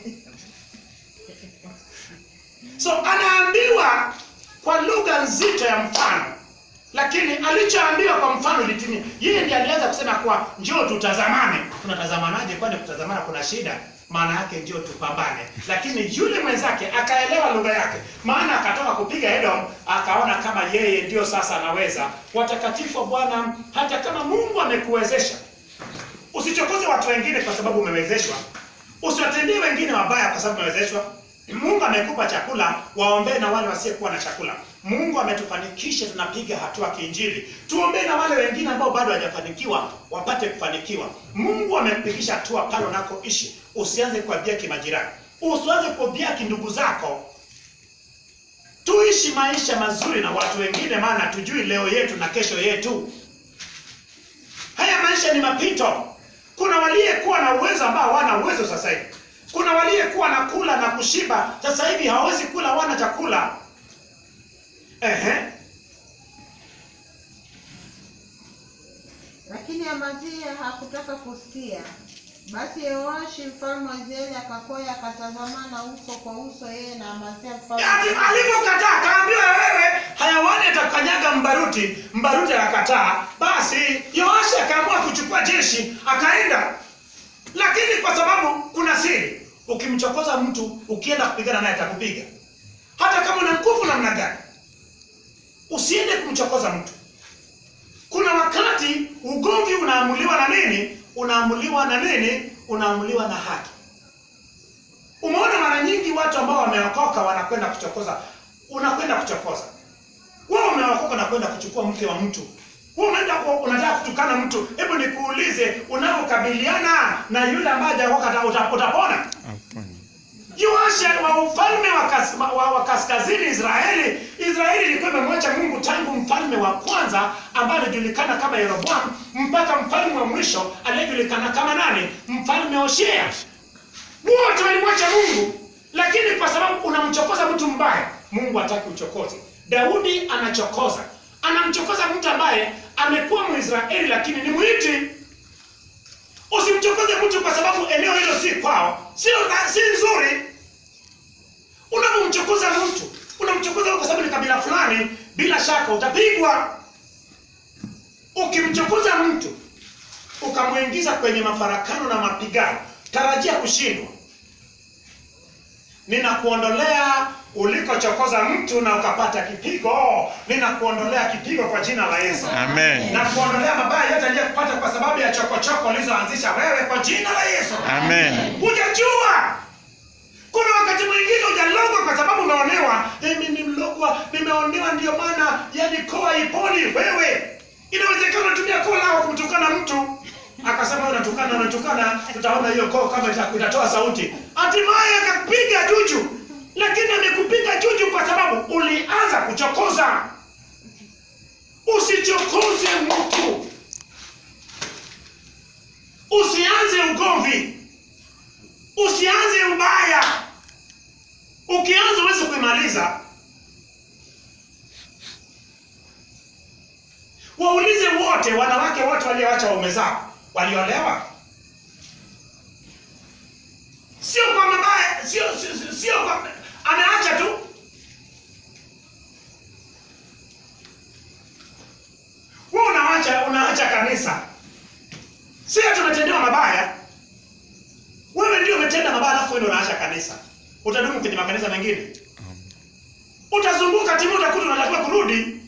So anaambiwa kwa lugha nzito ya mfano. Lakini alichoambiwa kwa mfano litimia. Yeye ndiye alianza kusema kwa njoo tutazamane. Tunatazamanaje? Kwani kutazamana kuna shida? Maana yake njoo tupambane. Lakini yule mwenzake akaelewa lugha yake. Maana akatoka kupiga Edom, akaona kama yeye ndio sasa anaweza. Watakatifu wa Bwana, hata kama Mungu amekuwezesha, usichokoze watu wengine kwa sababu umewezeshwa. Usiwatendee wengine wabaya kwa sababu umewezeshwa. Mungu amekupa chakula, waombee na wale wasiokuwa na chakula. Mungu ametufanikisha, tunapiga hatua kiinjili. Tuombee na wale wengine ambao bado hawajafanikiwa wapate kufanikiwa. Mungu amepigisha hatua pale unakoishi. Usianze kuwabiaki majirani. Usianze kuwabiaki ndugu zako. Tuishi maisha mazuri na watu wengine, maana tujui leo yetu na kesho yetu. Haya maisha ni mapito. Kuna waliyekuwa na uwezo ambao hawana uwezo sasa hivi. Kuna waliyekuwa na kula na kushiba, sasa hivi hawezi kula, wana chakula. Ehe. Lakini Amazia hakutaka kusikia. Basi Yoashi mfalme wa Israeli akakoya akatazamana uso kwa uso yeye na Amazia mfalme. Yaani alipokataa kaambiwa wewe hayawani atakanyaga mbaruti, mbaruti akakataa. Basi Yoashi akaamua kuchukua jeshi akaenda. Lakini kwa sababu kuna siri, ukimchokoza mtu ukienda kupigana naye atakupiga. Hata kama una nguvu namna gani, usiende kumchokoza mtu. Kuna wakati ugomvi unaamuliwa na nini? Unaamuliwa na nini? Unaamuliwa na haki. Umeona mara nyingi watu ambao wameokoka wanakwenda kuchokoza. unakwenda kuchokoza. Wewe umeokoka na kwenda kuchukua mke wa mtu. Wewe unaenda kwa unataka kutukana mtu. Hebu nikuulize, unapokabiliana na yule ambaye hajaokoka utapona? Yoasha wa ufalme wa, kas, wa, wa kaskazini Israeli, Israeli ilikuwa imemwacha Mungu tangu mfalme wa kwanza ambaye alijulikana kama Yeroboam mpaka mfalme wa mwisho aliyejulikana kama nani? Mfalme Hoshea. Wote walimwacha Mungu, lakini kwa sababu unamchokoza mtu mbaya, Mungu hataki uchokoze. Daudi anachokoza. Anamchokoza mtu ambaye amekuwa Mwisraeli lakini ni Mwiti. Usimchokoze mtu kwa sababu eneo hilo si kwao. Sio si nzuri. Unapomchokoza mtu, unamchokoza kwa sababu ni kabila fulani, bila shaka utapigwa. Ukimchokoza mtu ukamuingiza kwenye mafarakano na mapigano, tarajia kushindwa. Ninakuondolea ulikochokoza mtu na ukapata kipigo. Ninakuondolea kipigo kwa jina la Yesu. Amen. Na kuondolea mabaya yote aliyokupata kwa sababu ya chokochoko ulizoanzisha wewe kwa jina la Yesu. Amen. Hujajua. Kuna wakati mwingine hujalogwa kwa sababu umeonewa. Mimi ni mlogwa, nimeonewa ndio maana yani koa iponi wewe. Inawezekana unatumia koa lao kumtukana mtu. Akasema unatukana unatukana tutaona hiyo koa kama itatoa sauti. Hatimaye akakupiga juju. Lakini amekupiga juju kwa sababu ulianza kuchokoza. Usichokoze mtu. Usianze ugomvi. Usianze ubaya. Ukianza uweze kuimaliza. Waulize wote, wanawake wote walioacha waume zao, waliolewa? Sio kwa mabaya, sio sio, sio kwa ameacha tu. Wewe unaacha unaacha kanisa. Sio tumetendewa mabaya. Wewe ndio umetenda mabaya alafu wewe ndio unaacha kanisa. Utadumu kwenye makanisa mengine? Utazunguka timu utakuta unatakiwa kurudi.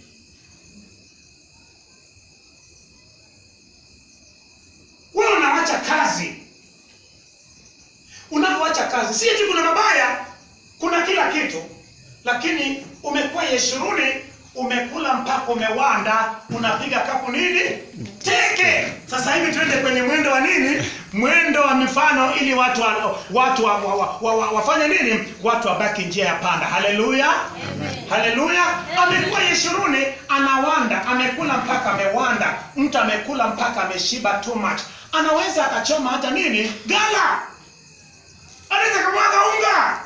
Wewe unaacha kazi. Unapoacha kazi, si eti kuna mabaya, kuna kila kitu. Lakini umekuwa yeshuruni, umekula mpaka umewanda, unapiga kapu nini? Teke. Sasa hivi tuende kwenye mwendo wa nini? Mwendo wa mifano ili watu wa, watu wa, wa, wa, wa, wa, wafanye nini? Watu wabaki njia ya panda. Haleluya. Haleluya. Amekuwa yeshuruni, anawanda, amekula mpaka amewanda. Mtu amekula mpaka ameshiba too much. Anaweza akachoma hata nini? Gala. Anaweza kumwaga unga.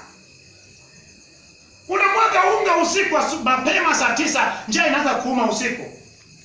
Unamwaga unga usiku mapema saa tisa, njaa inaanza kuuma usiku.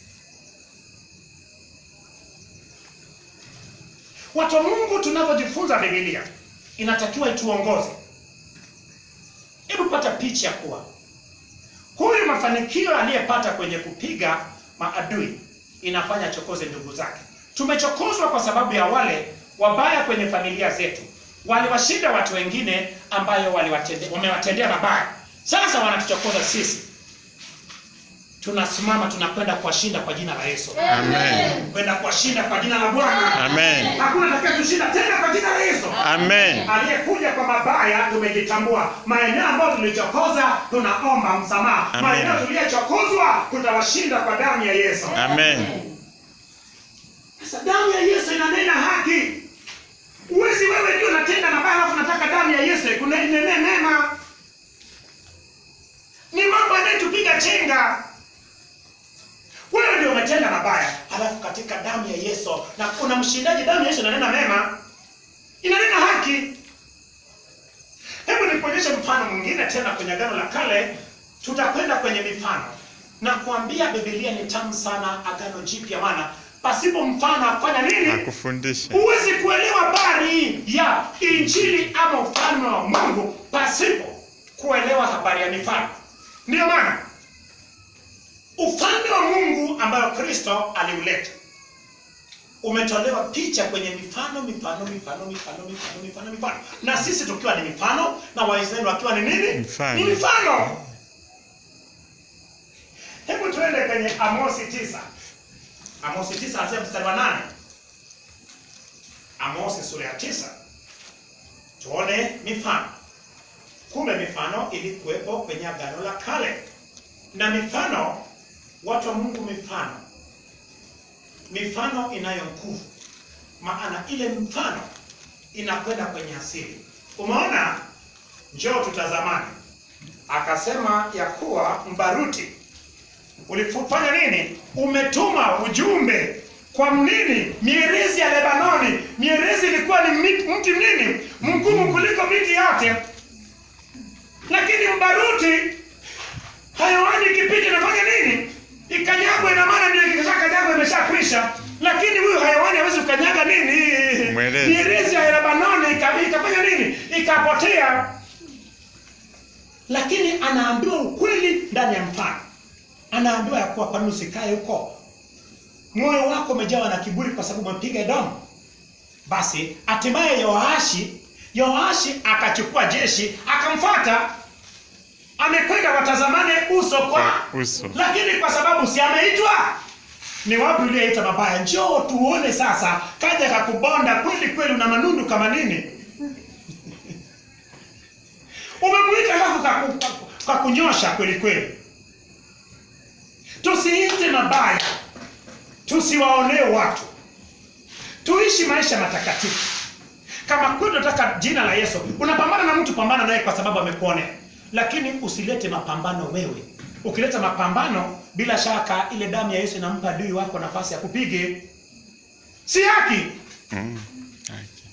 Watu wa Mungu, tunapojifunza Biblia inatakiwa ituongoze. Hebu pata picha kuwa huyu mafanikio aliyepata kwenye kupiga maadui inafanya chokoze ndugu zake. Tumechokozwa kwa sababu ya wale wabaya kwenye familia zetu. Waliwashinda watu wengine ambayo waliwatendea, wamewatendea mabaya. Sasa wanatuchokoza sisi. Tunasimama tunakwenda kuwashinda kwa jina la Yesu. Amen. Kwenda kuwashinda kwa jina la Bwana. Amen. Hakuna atakayetushinda tena kwa jina la Yesu. Amen. Aliyekuja kwa mabaya tumejitambua. Maeneo ambayo tulichokoza tunaomba msamaha. Amen. Maeneo tuliyochokozwa tutawashinda kwa damu ya Yesu. Amen. Sasa damu ya Yesu inanena haki. Uwezi wewe ndio unatenda mabaya alafu unataka damu ya Yesu ikunene mema. Ni mambo yanayotupiga chenga. Wewe ndio umetenda mabaya, halafu katika damu ya Yesu na kuna mshindaji, damu ya Yesu inanena mema. Inanena haki. Hebu nikuonyeshe mfano mwingine tena kwenye Agano la Kale. Tutakwenda kwenye mifano. Na kuambia Biblia ni tamu sana, Agano Jipya, maana pasipo mfano afanya nini? Nakufundisha. Huwezi kuelewa habari ya Injili ama ufalme wa Mungu pasipo kuelewa habari ya mifano. Ndio maana ufalme wa Mungu ambayo Kristo aliuleta umetolewa picha kwenye mifano mifano mifano mifano mifano mifano mifano. Na sisi tukiwa ni mifano na Waisraeli wakiwa ni nini? Mfano. Ni mifano. Hebu tuende kwenye Amosi tisa. Amosi tisa anasema mstari wa nane. Amosi sura ya tisa. Tuone mifano. Kumbe mifano ilikuwepo kwenye Agano la Kale. Na mifano, watu wa Mungu, mifano mifano inayo nguvu, maana ile mfano inakwenda kwenye asili. Umeona, njoo tutazamani. Akasema ya kuwa mbaruti ulifanya nini? Umetuma ujumbe kwa mnini? Mierezi ya Lebanoni. Mierezi ilikuwa ni mti nini? Mgumu kuliko miti yote. Lakini mbaruti, hayawani kipiti nafanya nini? Ikanyagwa, ina maana ndio ikishakanyagwa imeshakwisha. Lakini huyu hayawani hawezi kukanyaga nini? Mierezi ya Lebanoni ikafanya nini? Ikapotea. Lakini anaambiwa ukweli ndani ya mfano. Anaambiwa ya kuwa kwani usikae huko? Moyo wako umejawa na kiburi kwa sababu umepiga Edomu. Basi hatimaye Yoashi, Yoashi akachukua jeshi, akamfuata. Amekwenda watazamane uso kwa uso. Lakini kwa sababu si ameitwa, ni wapi uliyeita mabaya? Njoo tuone sasa. Kaja kakubonda kweli kweli, una manundu kama nini? Umemuita alafu kakunyosha kweli kweli. Tusiite mabaya, tusiwaonee watu, tuishi maisha matakatifu. Kama kweli unataka jina la Yesu, unapambana na mtu, pambana naye kwa sababu amekuonea. Lakini usilete mapambano wewe. Ukileta mapambano, bila shaka ile damu ya Yesu inampa adui wako nafasi ya kupige. Si haki. Mm. Haki.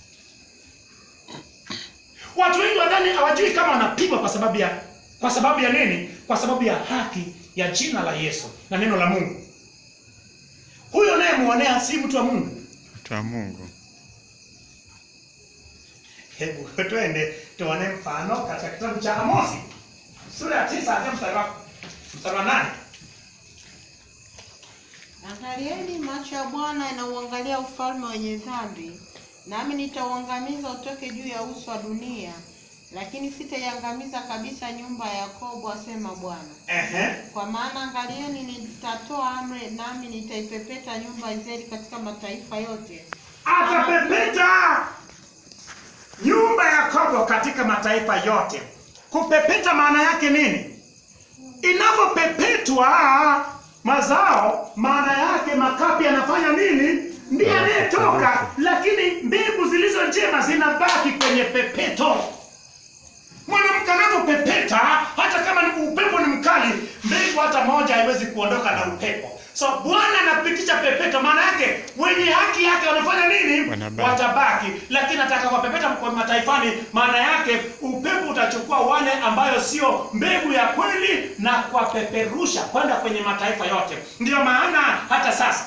Watu wengi wadhani hawajui kama wanapigwa kwa sababu ya kwa sababu ya nini? Kwa sababu ya haki ya jina la Yesu na neno la Mungu. Huyo naye muonea si mtu wa Mungu. Mtu wa Mungu. Hebu twende tuone mfano katika kitabu cha Amosi sura ya tisa hadi mstari wa mstari wa nane. Angalieni, macho ya Bwana yanauangalia ufalme wenye dhambi, nami nitauangamiza utoke juu ya uso wa dunia, lakini sitaiangamiza kabisa nyumba ya Yakobo, asema Bwana. Ehe. Kwa maana angalieni, nitatoa amri, nami nitaipepeta nyumba ya Israeli katika mataifa yote. Atapepeta nyumba ya Yakobo katika mataifa yote. Kupepeta maana yake nini? Inavyopepetwa mazao, maana yake makapi yanafanya nini? Ndiye anayetoka, lakini mbegu zilizo njema zinabaki kwenye pepeto. Mwanamke anapopepeta, hata kama upepo ni mkali, mbegu hata moja haiwezi kuondoka na upepo. So Bwana anapitisha pepeto, maana yake wenye haki yake wanafanya nini? Watabaki. Lakini nataka kwa pepeta kwa mataifani, maana yake upepo utachukua wale ambayo sio mbegu ya kweli na kwa peperusha kwenda kwenye mataifa yote. Ndio maana hata sasa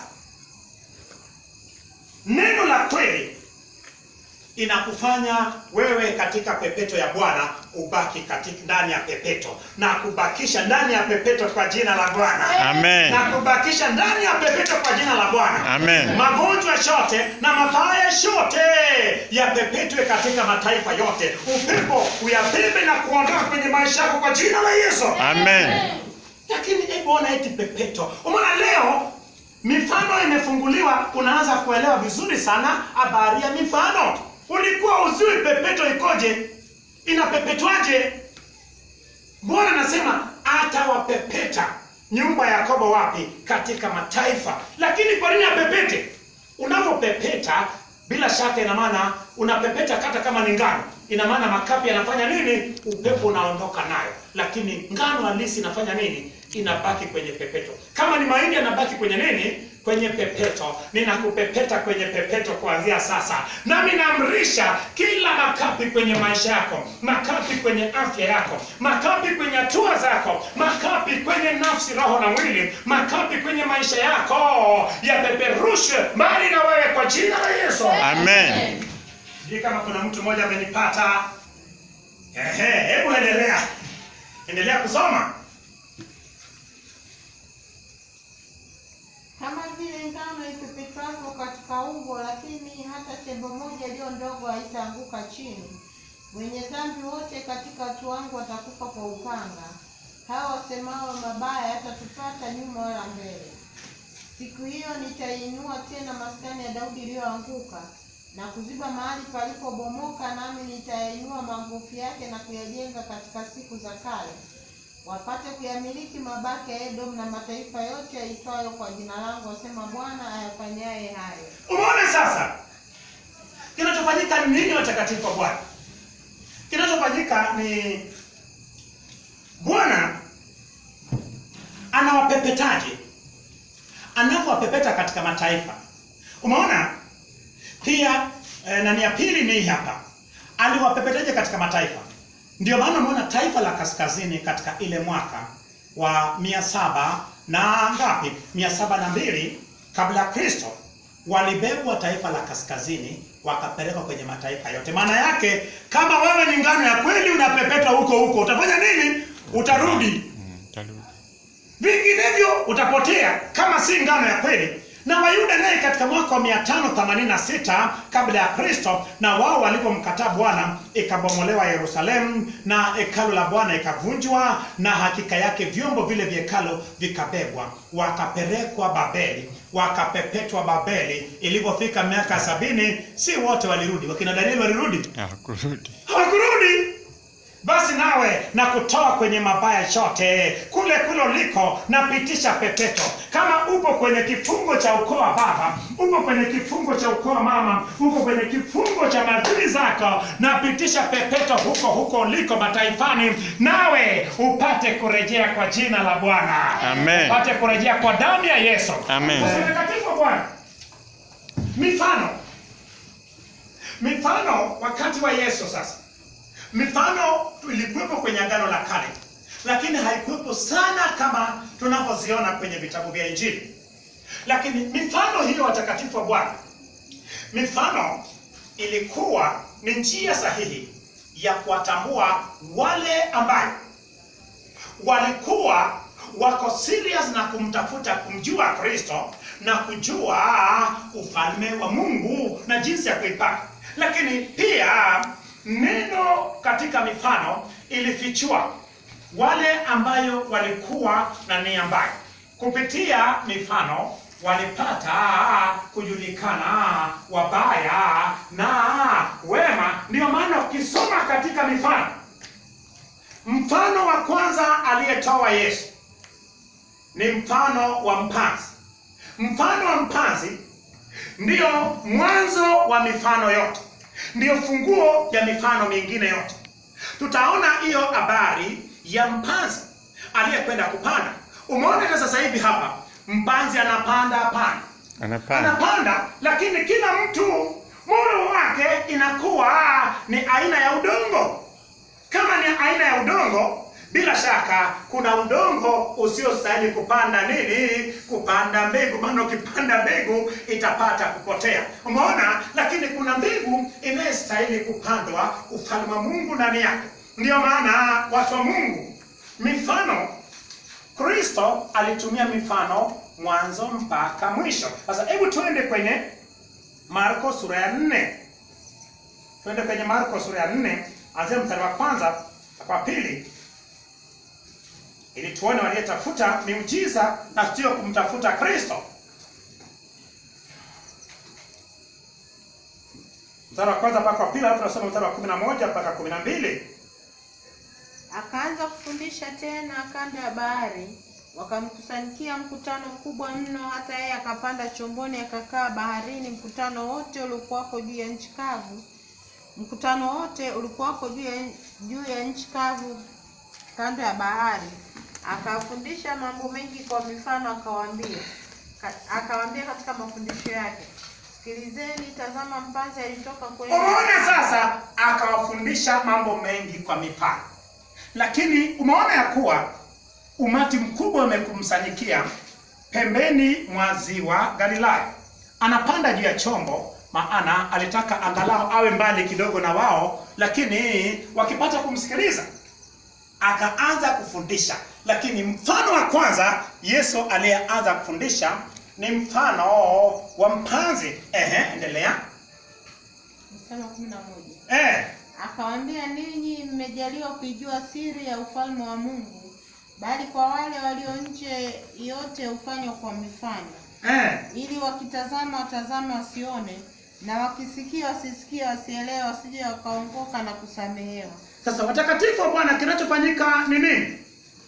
neno la kweli inakufanya wewe katika pepeto ya Bwana ubaki katika ndani ya pepeto, na kubakisha ndani ya pepeto kwa jina la Bwana. Amen. Na kubakisha ndani ya pepeto kwa jina la Bwana. Amen. Magonjwa yote na mabaya yote yapepetwe katika mataifa yote. Upepo uyabebe na kuondoka kwenye maisha yako kwa jina la Yesu. Amen. Lakini hebu ona eti pepeto. Umeona leo mifano imefunguliwa, unaanza kuelewa vizuri sana habari ya mifano. Ulikuwa uzui pepeto ikoje? Inapepetwaje? Bwana anasema atawapepeta nyumba ya Yakobo wapi? Katika mataifa. Lakini kwa nini apepete? Unapopepeta bila shaka ina maana unapepeta kata kama ni ngano. Ina maana makapi yanafanya nini? Upepo unaondoka nayo. Lakini ngano halisi inafanya nini? Inabaki kwenye pepeto. Kama ni mahindi yanabaki kwenye nini? Kwenye pepeto. Ninakupepeta kwenye pepeto kuanzia sasa. Nami naamrisha kila makapi kwenye maisha yako, makapi kwenye afya yako, makapi kwenye hatua zako, makapi kwenye nafsi, roho na mwili, makapi kwenye maisha yako yapeperushwe mbali na wewe kwa jina la Yesu. Amen. Sijui kama kuna mtu mmoja amenipata. Ehe, hebu endelea. Endelea kusoma. Kama vile ngano ipepetwavyo katika ungo, lakini hata tembo moja iliyo ndogo haitaanguka chini. Wenye dhambi wote katika watu wangu watakufa kwa upanga. Hao wasemao mabaya hatatupata nyuma wala mbele. Siku hiyo nitainua tena maskani ya Daudi iliyoanguka, na kuziba mahali palipobomoka, nami nitayainua magofu yake na kuyajenga katika siku za kale, wapate kuyamiliki mabaki ya Edom na mataifa yote yaitwayo kwa jina langu, asema Bwana ayafanyaye hayo. Umeona sasa kinachofanyika ni nini, watakatifu wa Bwana? Kinachofanyika ni Bwana anawapepetaje, anapowapepeta katika mataifa. Umeona pia e, na ya pili ni hapa, aliwapepetaje katika mataifa. Ndio maana umeona taifa la kaskazini katika ile mwaka wa mia saba na ngapi, mia saba na mbili kabla ya Kristo, walibebwa taifa la kaskazini wakapelekwa kwenye mataifa yote. Maana yake kama wewe ni ngano ya kweli unapepetwa huko huko, utafanya nini? Utarudi. Utarudi. Vinginevyo utapotea kama si ngano ya kweli. Na Wayuda naye katika mwaka wa mia tano themanini na sita kabla ya Kristo, na wao walipomkataa Bwana, ikabomolewa Yerusalemu na hekalu la Bwana ikavunjwa, na hakika yake vyombo vile vya hekalu vikabebwa, wakapelekwa Babeli, wakapepetwa Babeli. Ilipofika miaka sabini, si wote walirudi. Wakina Danieli walirudi? Hawakurudi. Hawakurudi. Basi nawe na kutoa kwenye mabaya yote kule kule uliko, napitisha pepeto. Kama upo kwenye kifungo cha ukoo wa baba, upo kwenye kifungo cha ukoo wa mama, upo kwenye kifungo cha madhuri zako, napitisha pepeto huko huko uliko mataifani, nawe upate kurejea kwa jina la Bwana. Amen. Upate kurejea kwa damu ya Yesu. Amen. Mtakatifu Bwana. Mifano. Mifano wakati wa Yesu sasa. Mifano ilikuwepo kwenye Agano la Kale, lakini haikuwepo sana kama tunavyoziona kwenye vitabu vya Injili. Lakini mifano hiyo, watakatifu wa Bwana, mifano ilikuwa ni njia sahihi ya kuwatambua wale ambao walikuwa wako serious na kumtafuta kumjua Kristo na kujua ufalme wa Mungu na jinsi ya kuipata. Lakini pia neno katika mifano ilifichua wale ambayo walikuwa na nia mbaya. Kupitia mifano walipata kujulikana wabaya na wema. Ndio maana ukisoma katika mifano, mfano wa kwanza aliyetoa Yesu ni mfano wa mpanzi. Mfano wa mpanzi ndio mwanzo wa mifano yote, ndio funguo ya mifano mingine yote. Tutaona hiyo habari ya mpanzi aliyekwenda kupanda. Umeona sasa hivi hapa mpanzi anapanda hapana. Anapanda. Anapanda, lakini kila mtu moyo wake inakuwa ni aina ya udongo. Kama ni aina ya udongo, bila shaka kuna udongo usiostahili kupanda nini? Kupanda mbegu. Maana ukipanda mbegu itapata kupotea. Umeona? Lakini kuna mbegu inayostahili kupandwa, ufalme wa Mungu ndani yake. Ndio maana watu wa Mungu, mifano, Kristo alitumia mifano mwanzo mpaka mwisho. Sasa hebu tuende kwenye Marko sura ya nne. Tuende kwenye Marko sura ya nne, anzia mstari wa kwanza kwa pili, ili tuone waliyetafuta miujiza na sio kumtafuta Kristo. Mstari wa kwanza mpaka wa pili, alafu tunasoma mstari wa kumi na moja mpaka kumi na mbili. Akaanza kufundisha tena kando ya bahari, wakamkusanyikia mkutano mkubwa mno, hata yeye akapanda chomboni akakaa baharini. Mkutano wote ulikuwako juu ya nchi kavu, mkutano wote ulikuwako juu ya juu ya nchi kavu kando ya bahari. Akafundisha mambo mengi kwa mifano, akawaambia akawaambia katika mafundisho yake, sikilizeni, tazama mpanzi alitoka kwenda. Umeona sasa, akawafundisha mambo mengi kwa mifano. Lakini umeona ya kuwa umati mkubwa umekumsanyikia pembeni mwa ziwa Galilaya. Anapanda juu ya chombo, maana alitaka angalau awe mbali kidogo na wao, lakini wakipata kumsikiliza akaanza kufundisha. Lakini mfano wa kwanza Yesu aliyeanza kufundisha ni mfano wa mpanzi. Ehe, endelea. Mstari wa kumi na moja. Eh. Akawaambia, ninyi mmejaliwa kuijua siri ya ufalme wa Mungu, bali kwa wale walio nje yote hufanywa kwa mifano. Eh. Ili wakitazama watazame wasione, na wakisikia wasisikie, wasielewe, wasije wakaongoka na kusamehewa. Sasa watakatifu wa Bwana, kinachofanyika ni nini?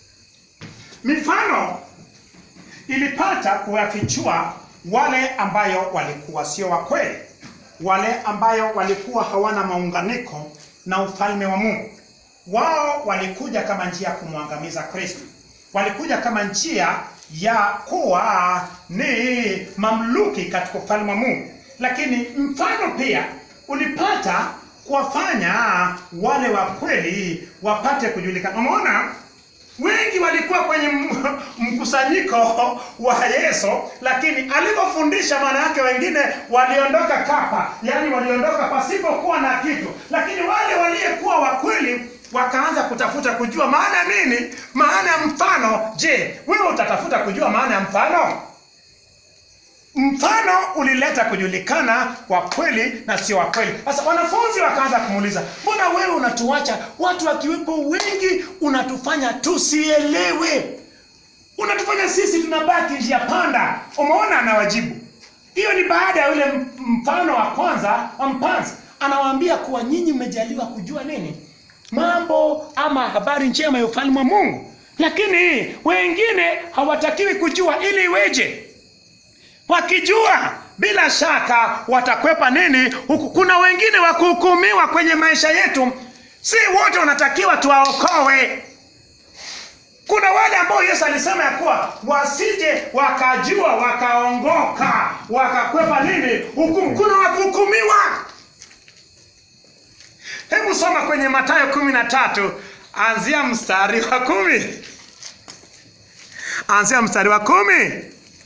Mifano ilipata kuwafichua wale ambayo walikuwa sio wa kweli, wale ambayo walikuwa hawana maunganiko na ufalme wa Mungu. Wao walikuja kama njia ya kumwangamiza Kristo. Walikuja kama njia ya kuwa ni mamluki katika ufalme wa Mungu. Lakini mfano pia ulipata kuwafanya wale wa kweli wapate kujulikana. Umeona? Wengi walikuwa kwenye mkusanyiko wa Yesu, lakini alipofundisha, maana yake wengine waliondoka kapa, yani waliondoka pasipokuwa na kitu. Lakini wale waliokuwa wa kweli wakaanza kutafuta kujua maana nini, maana ya mfano. Je, wewe utatafuta kujua maana ya mfano? Mfano ulileta kujulikana kwa kweli na sio wa kweli. Sasa wanafunzi wakaanza kumuuliza, mbona wewe unatuacha watu wakiwepo wengi, unatufanya tusielewe, unatufanya sisi tunabaki njia panda? Umeona anawajibu. Hiyo ni baada ya ule mfano wa kwanza wa mpanzi. Anawaambia kuwa nyinyi mmejaliwa kujua nini? Mambo ama habari njema ya ufalme wa Mungu. Lakini wengine hawatakiwi kujua, ili iweje? Wakijua bila shaka watakwepa nini huku. Kuna wengine wa kuhukumiwa kwenye maisha yetu, si wote wanatakiwa tuwaokoe. Kuna wale ambao Yesu alisema ya kuwa wasije wakajua wakaongoka wakakwepa nini hukumu. Kuna wa kuhukumiwa. Hebu soma kwenye Mathayo kumi na tatu, anzia mstari wa kumi. Anzia mstari wa kumi.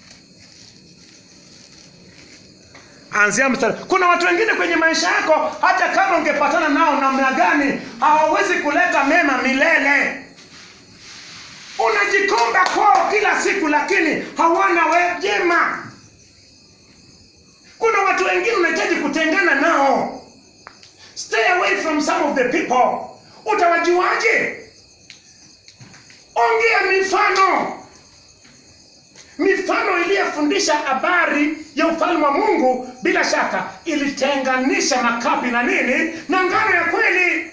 Anzia mstari. Kuna watu wengine kwenye maisha yako, hata kama ungepatana nao namna gani, hawawezi kuleta mema milele. Unajikomba kwao kila siku, lakini hawana wema. Kuna watu wengine unahitaji kutengana nao. Stay away from some of the people. Utawajuaje? Ongea mifano. Mifano iliyofundisha habari ya ufalme wa Mungu bila shaka ilitenganisha makapi na nini na ngano ya kweli.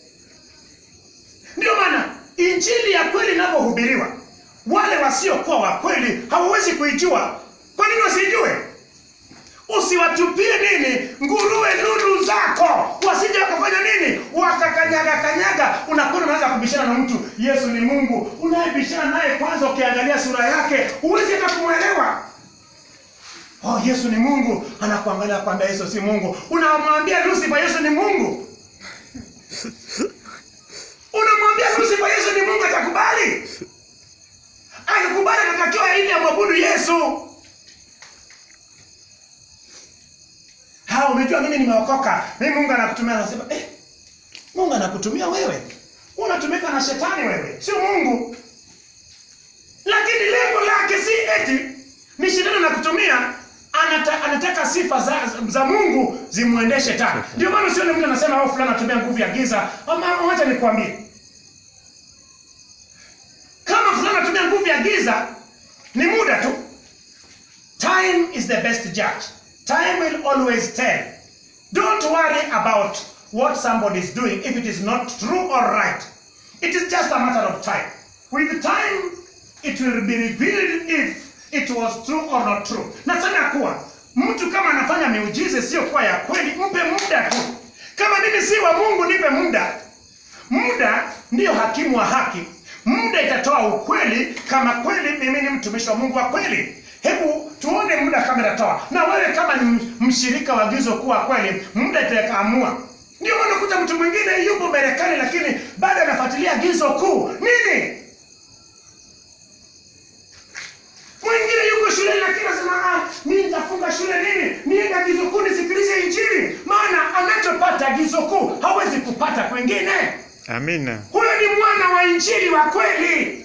Ndio maana injili ya kweli inapohubiriwa, wale wasiokuwa wa kweli hawawezi kuijua. Kwa nini wasijue? Usiwatupie nini nguruwe lulu zako, wasije wakafanya nini, wakakanyaga kanyaga. Unakuwa unaanza kubishana na mtu, Yesu ni Mungu, unayebishana naye kwanza ukiangalia sura yake huwezi hata kumuelewa. Oh, Yesu ni Mungu, anakuangalia kwamba Yesu si Mungu. Unamwambia Lucifer Yesu ni Mungu. Unamwambia Lucifer Yesu ni Mungu, atakubali? Akikubali anatakiwa ili amwabudu Yesu. Ha, umejua mimi nimeokoka, mimi Mungu anakutumia. Anasema eh, Mungu anakutumia wewe? Unatumika na shetani wewe, sio Mungu. Lakini lengo lake si eti ni shetani anakutumia, anata, anataka sifa za, za Mungu zimuendeshe shetani. Ndio maana usione mtu anasema wewe fulani anatumia nguvu ya giza. Ama acha nikwambie, kama fulani anatumia nguvu ya giza ni muda tu. Time is the best judge. Time will always tell. Don't worry about what somebody is doing if it is not true or right. It is just a matter of time. With time, it will be revealed if it was true or not true. Nasema kuwa mtu kama anafanya miujiza sio kwa ya kweli, mpe muda tu. Kama mimi si wa Mungu, nipe muda. Muda ndio hakimu wa haki. Muda itatoa ukweli kama kweli mimi ni mtumishi wa Mungu wa kweli. Hebu tuone muda kama itatoa. Na wewe kama ni mshirika wa agizo kuwa kweli, muda itakaamua. Ndio maana kuta mtu mwingine yupo Marekani lakini bado anafuatilia agizo kuu. Nini? Mwingine yuko shule lakini anasema ah, mimi nitafunga shule nini? Niende agizo kuu nisikilize injili. Maana anachopata agizo kuu hawezi kupata kwingine. Amina. Huyo ni mwana wa injili wa kweli.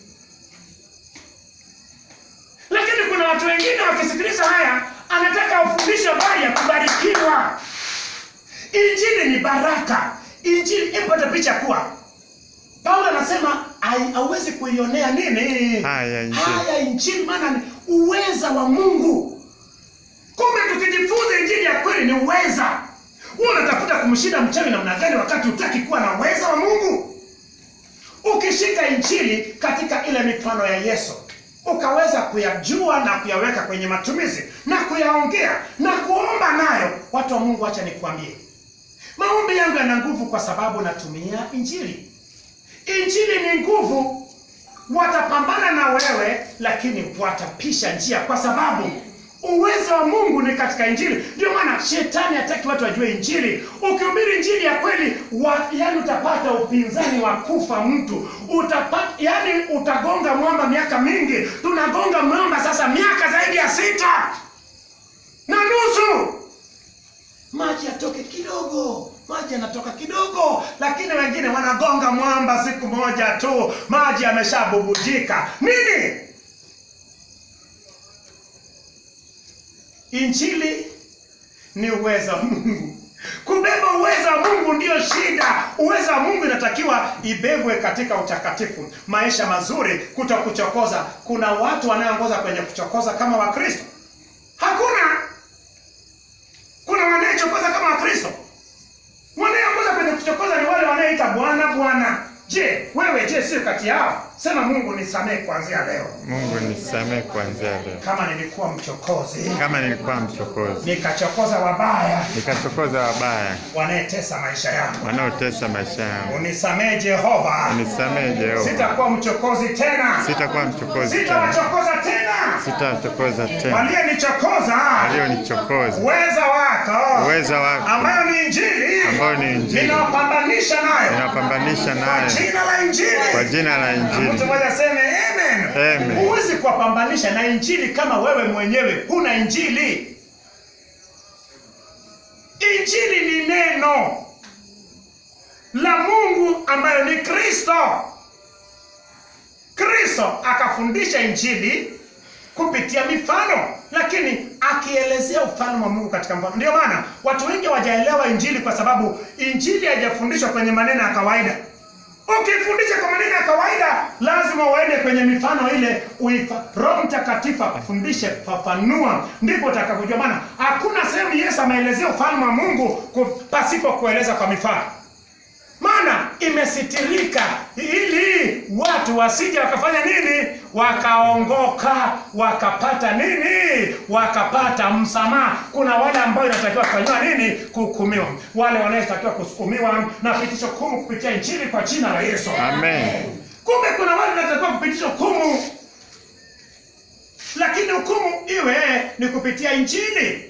Lakini kuna watu wengine wakisikiliza haya, anataka ufundishe habari ya kubarikiwa. Injili ni baraka. Injili ipata picha kuwa Paulo anasema hauwezi kuionea nini? Haya injili. Haya injili maana ni uweza wa Mungu. Kumbe tukija Ukijifunza injili ya kweli ni uweza. Wewe unatafuta kumshinda mchawi namna gani wakati hutaki kuwa na uweza wa Mungu? Ukishika injili katika ile mifano ya Yesu, ukaweza kuyajua na kuyaweka kwenye matumizi na kuyaongea na kuomba nayo, watu wa Mungu, acha nikwambie, maombi yangu yana nguvu kwa sababu natumia injili. Injili ni nguvu. Watapambana na wewe, lakini watapisha njia kwa sababu uwezo wa Mungu ni katika injili. Ndio maana shetani hataki watu wajue injili. Ukihubiri injili ya kweli, wa, yani utapata upinzani wa kufa mtu. Utapata, yani utagonga mwamba miaka mingi. Tunagonga mwamba sasa miaka zaidi ya sita na nusu. Maji yatoke kidogo, maji yanatoka kidogo, lakini wengine wanagonga mwamba siku moja tu, maji yameshabubujika. Nini? Injili ni uwezo wa Mungu. Kubeba uwezo wa Mungu ndio shida. Uwezo wa Mungu inatakiwa ibebwe katika utakatifu, maisha mazuri, kutokuchokoza. Kuna watu wanaoongoza kwenye kuchokoza kama Wakristo? Hakuna. Kuna wanaochokoza kama Wakristo? Wanaoongoza kwenye kuchokoza ni wale wanaoita Bwana Bwana. Je, wewe je sio kati yao? Sema Mungu nisamehe kuanzia leo. Mungu nisamehe kuanzia leo. Kama nilikuwa mchokozi. Kama nilikuwa mchokozi. Nikachokoza wabaya. Nikachokoza wabaya. Wanaetesa maisha yangu. Wanaotesa maisha yangu. Unisamehe Jehova. Unisamehe Jehova. Sitakuwa mchokozi tena. Sitakuwa mchokozi tena. Sitawachokoza tena. Sitawachokoza tena. Walionichokoza. Walionichokoza. Uweza wako. Uweza wako. Ambayo ni injili. Ambayo ni injili. Ninawapambanisha nayo. Ninawapambanisha nayo. Kwa jina la injili. Kwa jina la injili. Mtu mmoja aseme amen. Amen. Huwezi kuwapambanisha na injili kama wewe mwenyewe huna injili. Injili ni neno la Mungu ambayo ni Kristo. Kristo akafundisha injili kupitia mifano, lakini akielezea ufalme wa Mungu katika mfano. Ndio maana watu wengi hawajaelewa injili kwa sababu injili haijafundishwa kwenye maneno ya kawaida. Ukifundisha kwa maneno ya kawaida, lazima uende kwenye mifano ile, uifa Roho Mtakatifu akufundishe, fafanua, ndipo utakapojua. Maana hakuna sehemu Yesu ameelezea ufalme wa Mungu pasipo kueleza kwa mifano. Maana imesitirika ili watu wasije wakafanya nini? Wakaongoka, wakapata nini? Wakapata msamaha. Kuna wale ambao inatakiwa kufanywa nini? Kuhukumiwa. Wale wanaotakiwa kusukumiwa na pitisho hukumu kupitia injili kwa jina la Yesu. Amen. Kumbe kuna wale wanatakiwa kupitisha hukumu, lakini hukumu iwe ni kupitia injili.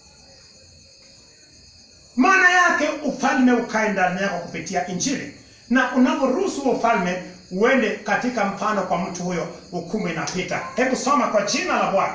Maana yake ufalme ukae ndani yako kupitia injili. Na unaporuhusu ufalme uende katika mfano kwa mtu huyo, hukumu inapita. Hebu soma kwa jina la Bwana.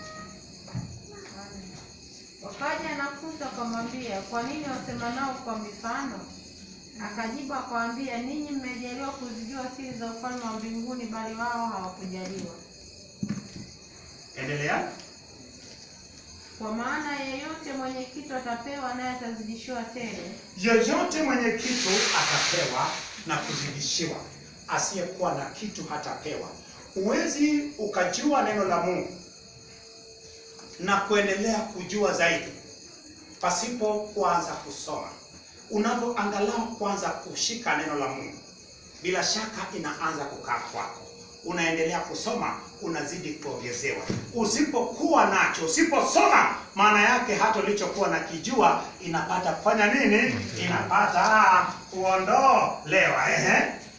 Wakaja anafunza akamwambia, kwa nini wasema nao kwa mifano? Akajibu akawaambia, ninyi mmejaliwa kuzijua siri za ufalme wa mbinguni, bali wao hawakujaliwa. Endelea. Kwa maana yeyote mwenye kitu atapewa, naye atazidishiwa tele. Yeyote mwenye kitu atapewa na kuzidishiwa. Asiyekuwa na kitu hatapewa. Huwezi ukajua neno la Mungu na kuendelea kujua zaidi pasipo kuanza kusoma. Unapoangalau kuanza kushika neno la Mungu, bila shaka inaanza kukaa kwako. Unaendelea kusoma, unazidi kuongezewa. Usipokuwa nacho, usiposoma, maana yake hata ulichokuwa na kijua inapata kufanya nini? Inapata kuondolewa. Ehe.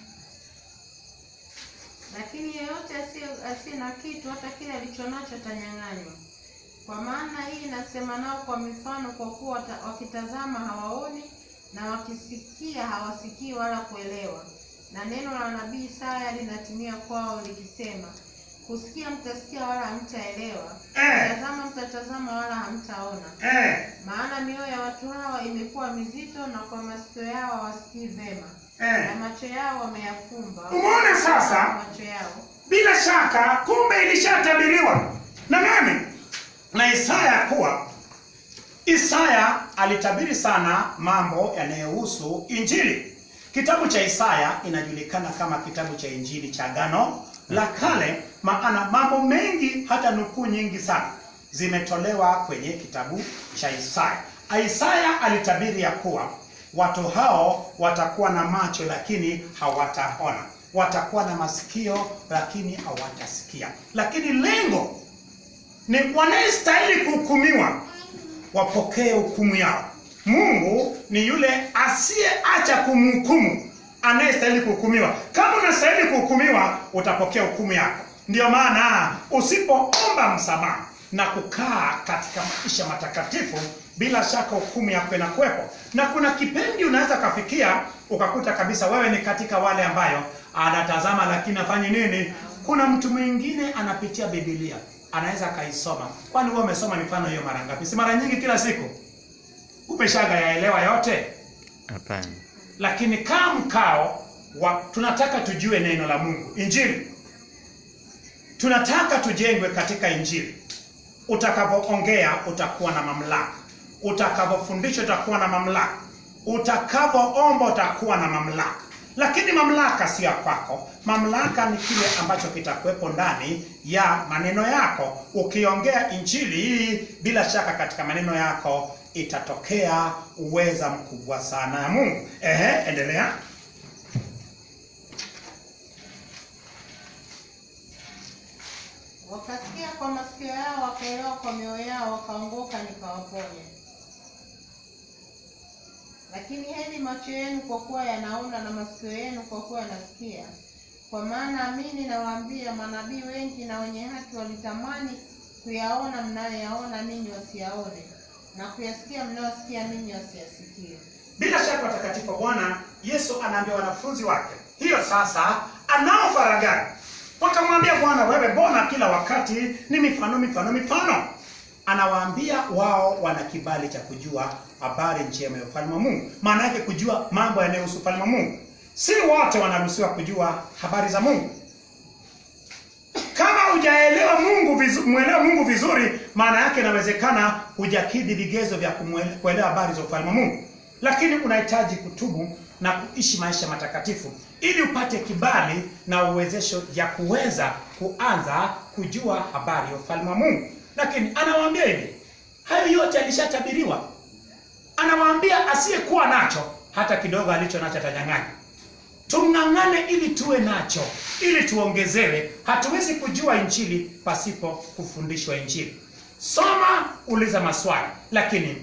Lakini yeyote asiye asiye na kitu, hata kile alichonacho atanyang'anywa. Kwa maana hii nasema nao kwa mifano, kwa kuwa wakitazama hawaoni, na wakisikia hawasikii wala kuelewa. Na neno la nabii Isaya linatimia kwao likisema, kusikia mtasikia wala hamtaelewa, Eh. Tazama mtatazama wala hamtaona. Eh. Maana mioyo ya watu hawa imekuwa mizito, na kwa masikio yao hawasikii vema, Eh. na macho yao wameyafumba. Umeona sasa? Macho yao. Bila shaka kumbe ilishatabiriwa na nani? Na Isaya, kuwa Isaya alitabiri sana mambo yanayohusu injili. Kitabu cha Isaya inajulikana kama kitabu cha injili cha Agano la Kale, maana mambo mengi, hata nukuu nyingi sana zimetolewa kwenye kitabu cha Isaya. Isaya alitabiri ya kuwa watu hao watakuwa na macho lakini hawataona, watakuwa na masikio lakini hawatasikia. Lakini lengo ni wanastahili kuhukumiwa wapokee hukumu yao. Mungu ni yule asiyeacha kumhukumu anayestahili kuhukumiwa. Kama unastahili kuhukumiwa, utapokea hukumu yako. Ndio maana usipoomba msamaha na kukaa katika maisha matakatifu, bila shaka hukumu yako inakuwepo. Na kuna kipindi unaweza kafikia ukakuta kabisa wewe ni katika wale ambayo anatazama lakini afanye nini. Kuna mtu mwingine anapitia Biblia, anaweza kaisoma. Kwani wewe umesoma mifano hiyo mara ngapi? Si mara nyingi kila siku. Umeshaga yaelewa yote? Hapana. Lakini kama mkao wa, tunataka tujue neno la Mungu, Injili. Tunataka tujengwe katika Injili. Utakapoongea utakuwa na mamlaka. Utakapofundisha utakuwa na mamlaka. Utakapoomba utakuwa na mamlaka. Lakini mamlaka si ya kwako. Mamlaka ni kile ambacho kitakuwepo ndani ya maneno yako. Ukiongea Injili hii, bila shaka katika maneno yako itatokea uweza mkubwa sana ya Mungu. Ehe, endelea. Wakasikia kwa masikio yao, wakaelewa kwa mioyo yao, wakaongoka nikawaponya. Lakini heri macho yenu kwa kuwa yanaona na masikio yenu kwa kuwa yanasikia. Kwa maana amini nawaambia, manabii wengi na wenye haki walitamani kuyaona mnayoyaona ninyi wasiyaone, na kuyasikia mnayosikia ninyi wasiyasikie. Bila shaka watakatifu Bwana Yesu anaambia wanafunzi wake, hiyo sasa anao faragani. Wakamwambia, Bwana wewe mbona kila wakati ni mifano mifano mifano? Anawaambia wao wana kibali cha kujua habari njema ya ufalme wa Mungu. Maana yake kujua mambo yanayohusu ufalme wa Mungu. Si wote wanaruhusiwa kujua habari za Mungu. Kama hujaelewa Mungu vizuri, muelewa Mungu vizuri, maana yake inawezekana hujakidhi vigezo vya kuelewa habari za ufalme wa Mungu. Lakini unahitaji kutubu na kuishi maisha matakatifu ili upate kibali na uwezesho ya kuweza kuanza kujua habari ya ufalme wa Mungu. Lakini anawaambia hivi, hayo yote alishatabiriwa. Anawaambia asiyekuwa nacho, hata kidogo alicho nacho atanyang'anya. Tung'ang'ane ili tuwe nacho, ili tuongezewe. Hatuwezi kujua Injili pasipo kufundishwa Injili. Soma, uliza maswali. Lakini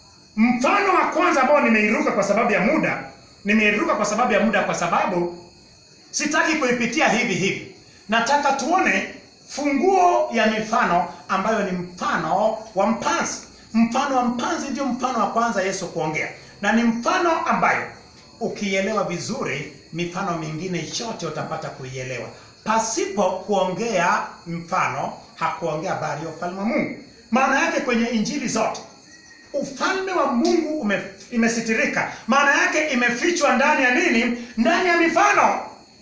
mfano wa kwanza ambao nimeiruka kwa sababu ya muda, nimeiruka kwa sababu ya muda kwa sababu sitaki kuipitia hivi hivi. Nataka tuone funguo ya mifano ambayo ni mfano wa mpanzi. Mfano wa mpanzi ndio mfano wa kwanza Yesu kuongea. Na ni mfano ambayo ukielewa vizuri, mifano mingine yote utapata kuielewa. Pasipo kuongea mfano, hakuongea habari ya ufalme wa Mungu. Maana yake kwenye Injili zote, ufalme wa Mungu ume, imesitirika. Maana yake imefichwa ndani ya nini? Ndani ya mifano.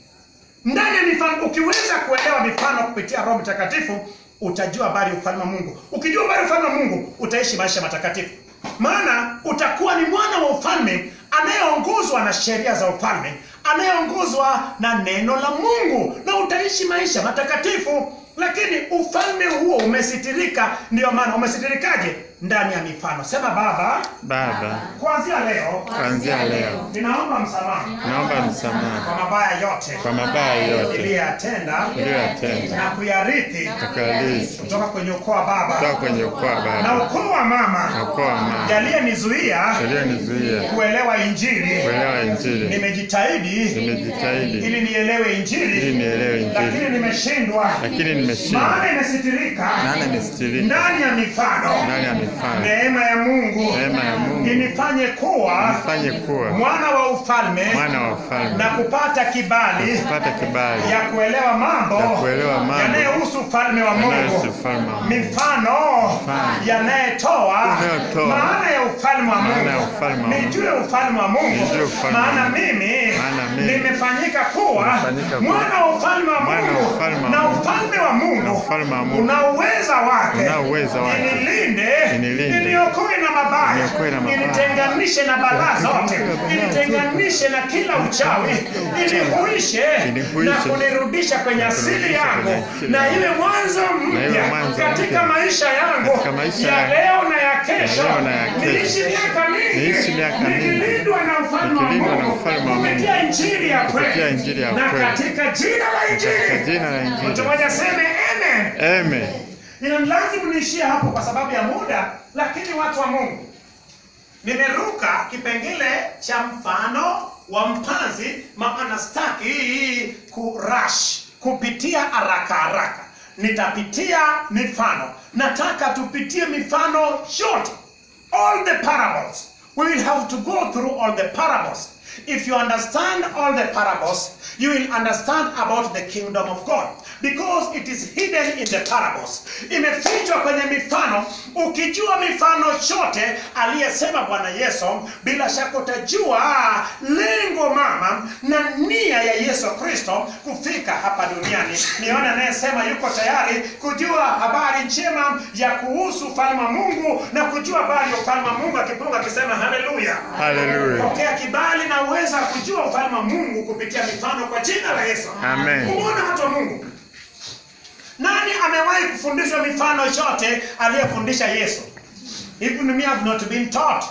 Ndani ya mifano. Ukiweza kuelewa mifano kupitia Roho Mtakatifu, utajua habari ya ufalme wa Mungu. Ukijua habari ya ufalme wa Mungu, utaishi maisha matakatifu. Maana utakuwa ni mwana wa ufalme anayeongozwa na sheria za ufalme, anayeongozwa na neno la Mungu, na utaishi maisha matakatifu. Lakini ufalme huo umesitirika. Ndio maana umesitirikaje? Ndani ya mifano. Sema Baba, Baba, kuanzia leo, kuanzia leo ninaomba msamaha, naomba msamaha kwa mabaya yote, kwa mabaya yote niliyatenda niliyotenda na kuyarithi tukarithi kutoka kwenye ukoo wa baba, kutoka kwenye ukoo wa na baba ukoo wa mama, na ukoo wa mama, yaliyenizuia yaliyonizuia kuelewa Injili. kuelewa Injili. Nimejitahidi Nimejitahidi ili nielewe Injili, ili nielewe Injili, lakini nimeshindwa. lakini nimeshindwa. Maana imesitirika Maana imesitirika ndani ya mifano. ndani ya mifano. Neema ya Mungu Neema ya Mungu inifanye kuwa nifanye kuwa mwana wa ufalme, mwana wa ufalme, na kupata kibali kupata kibali ya kuelewa mambo ya kuelewa mambo yanayohusu ufalme wa yanayohusu Mungu. ufalme wa Mungu. Mifano Mifano yanayetoa Yanayotoa maana ya ufalme wa maana ya Mungu. ufalme wa Mungu. Nijue ufalme wa Mungu. Nijue ufalme wa Maana Mungu. mimi Maana mimi nimefanyika kuwa nimefanyika kuwa mwana wa ufalme wa mwana wa Mungu, ufalme wa na Mungu. ufalme wa Na Mungu ufalme wa Mungu una uweza wake, una uweza wake. inilinde, Inilinde. iniokoe na mabaya, Iniokoe na mabaya. initenganishe na balaa zote, Initenganishe na balaa zote. initenganishe niunganishe na kila uchawi, inihuishe na kunirudisha kwenye asili yangu, na iwe mwanzo mpya katika maisha yangu ya leo na ya kesho. Niishi miaka mingi nikilindwa na ufalme wa Mungu kupitia injili ya kweli, na katika jina la injili. Mtu mmoja aseme amen. Amen. Ina lazima niishie hapo kwa sababu ya muda, lakini watu wa Mungu, nimeruka kipengele cha mfano wa mpanzi, maana sitaki kurush kupitia haraka haraka. Nitapitia mifano. Nataka tupitie mifano yote, all the parables. We will have to go through all the parables. If you understand all the parables, you will understand about the kingdom of God, because it is hidden in the parables. Imefichwa kwenye mifano. Ukijua mifano yote aliyesema Bwana Yesu, bila shaka utajua lengo mama na nia ya Yesu Kristo kufika hapa duniani. Nione anayesema yuko tayari kujua habari njema ya kuhusu ufalme wa Mungu na kujua habari ya ufalme wa Mungu, akipunga akisema haleluya. Haleluya. Pokea kibali na uweza kujua ufalme wa Mungu kupitia mifano kwa jina la Yesu. Amen. Umeona watu wa Mungu? Nani amewahi kufundishwa mifano yote aliyefundisha Yesu? Even me have not been taught.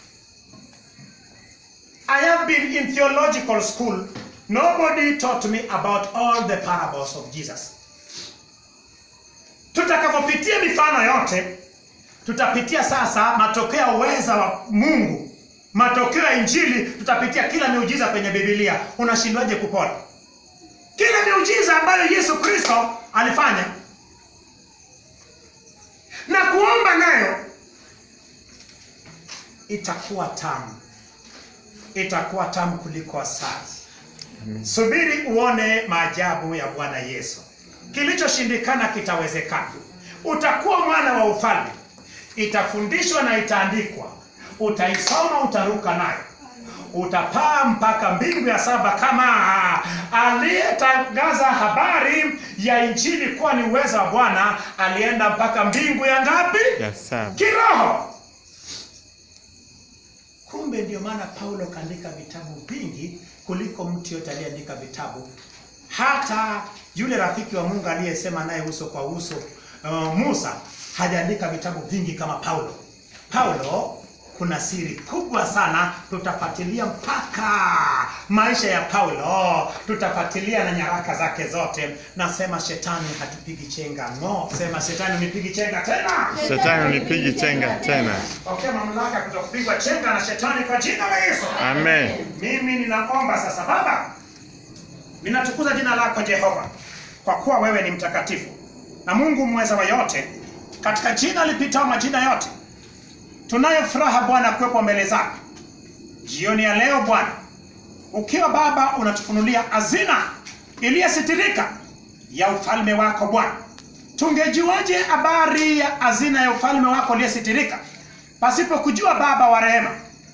I have been in theological school. Nobody taught me about all the parables of Jesus. Tutakapopitia mifano yote, tutapitia sasa matokeo ya uweza wa Mungu. Matokeo ya injili, tutapitia kila miujiza kwenye Biblia. Unashindwaje kupona? Kila miujiza ambayo Yesu Kristo alifanya. Na kuomba nayo itakuwa tamu. Itakuwa tamu kuliko asali. Subiri uone maajabu ya Bwana Yesu. Kilichoshindikana kitawezekana. Utakuwa mwana wa ufalme. Itafundishwa na itaandikwa. Utaisoma, utaruka nayo. Utapaa mpaka mbingu ya saba kama aliyetangaza habari ya injili kuwa ni uwezo wa Bwana. Alienda mpaka mbingu ya ngapi? Ya saba. Kiroho. Kumbe ndio maana Paulo kaandika vitabu vingi kuliko mtu yote aliyeandika vitabu. Hata yule rafiki wa Mungu aliyesema naye uso kwa uso, uh, Musa, hajaandika vitabu vingi kama Paulo. Paulo kuna siri kubwa sana, tutafuatilia mpaka maisha ya Paulo, tutafuatilia na nyaraka zake zote. Nasema shetani hatupigi chenga. No, sema shetani unipigi chenga tena. Shetani unipigi chenga tena. Okay, mamlaka kutokupigwa chenga na shetani kwa jina la Yesu. Amen. Mimi ninaomba sasa, Baba, ninatukuza jina lako Jehova, kwa kuwa wewe ni mtakatifu na Mungu mweza wa yote, katika jina lipitao majina yote. Tunayo furaha Bwana kuwepo mbele zako jioni ya leo Bwana, ukiwa Baba unatufunulia hazina iliyositirika ya ufalme wako Bwana. Tungejuaje habari ya hazina ya ufalme wako iliyositirika pasipo kujua Baba wa rehema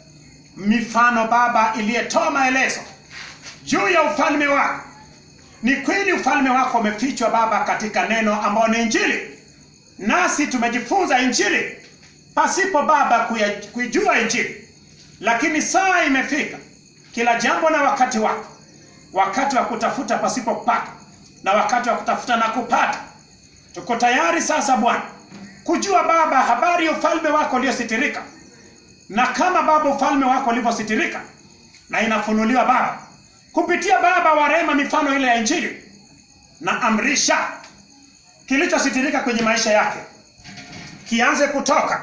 mifano Baba iliyetoa maelezo juu ya ufalme wako? Ni kweli ufalme wako umefichwa Baba katika neno ambao ni injili, nasi tumejifunza injili pasipo Baba kuijua injili. Lakini saa imefika, kila jambo na wakati wako, wakati wa kutafuta pasipo kupata na wakati wa kutafuta na kupata. Tuko tayari sasa Bwana kujua Baba habari ya ufalme wako uliositirika, na kama Baba ufalme wako ulivyositirika na inafunuliwa Baba kupitia Baba wa rehema mifano ile ya injili, na amrisha kilichositirika kwenye maisha yake kianze kutoka.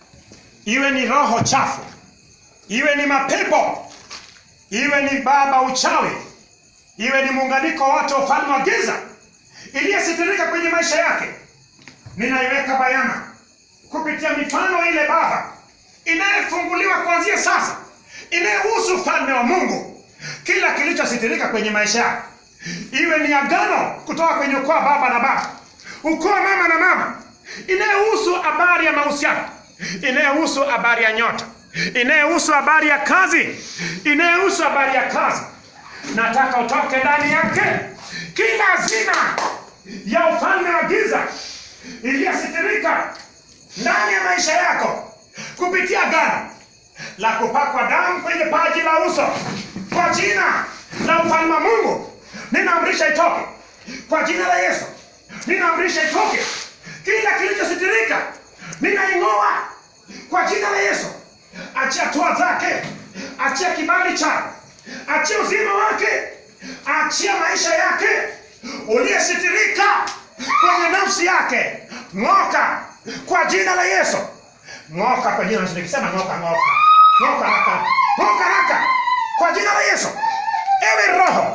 Iwe ni roho chafu, iwe ni mapepo, iwe ni Baba uchawi, iwe ni muunganiko wote ufalme wa giza iliyositirika kwenye maisha yake, ninaiweka bayana kupitia mifano ile Baba inayefunguliwa kuanzia sasa, inayohusu ufalme wa Mungu. Kila kilichositirika kwenye maisha yake, iwe ni agano kutoka kwenye ukoo baba na baba, ukoo mama na mama, inayohusu habari ya mahusiano, inayohusu habari ya nyota, inayohusu habari ya kazi, inayohusu habari ya kazi, nataka utoke ndani yake kila hazina ya ufalme wa giza iliyositirika ndani ya maisha yako kupitia agano la kupakwa damu kwenye paji la uso kwa jina la ufalme wa Mungu ninaamrisha itoke. Kwa jina la Yesu ninaamrisha itoke. Kila kilichositirika ninaing'oa kwa jina la Yesu. Achia toa zake, achia kibali chake, achia uzima wake, achia maisha yake uliyesitirika kwenye nafsi yake. Ng'oka kwa jina la Yesu. Ng'oka kwa jina la Yesu. Nikisema ng'oka, ng'oka. Ng'oka raka. Ng'oka raka kwa jina la Yesu. Ewe roho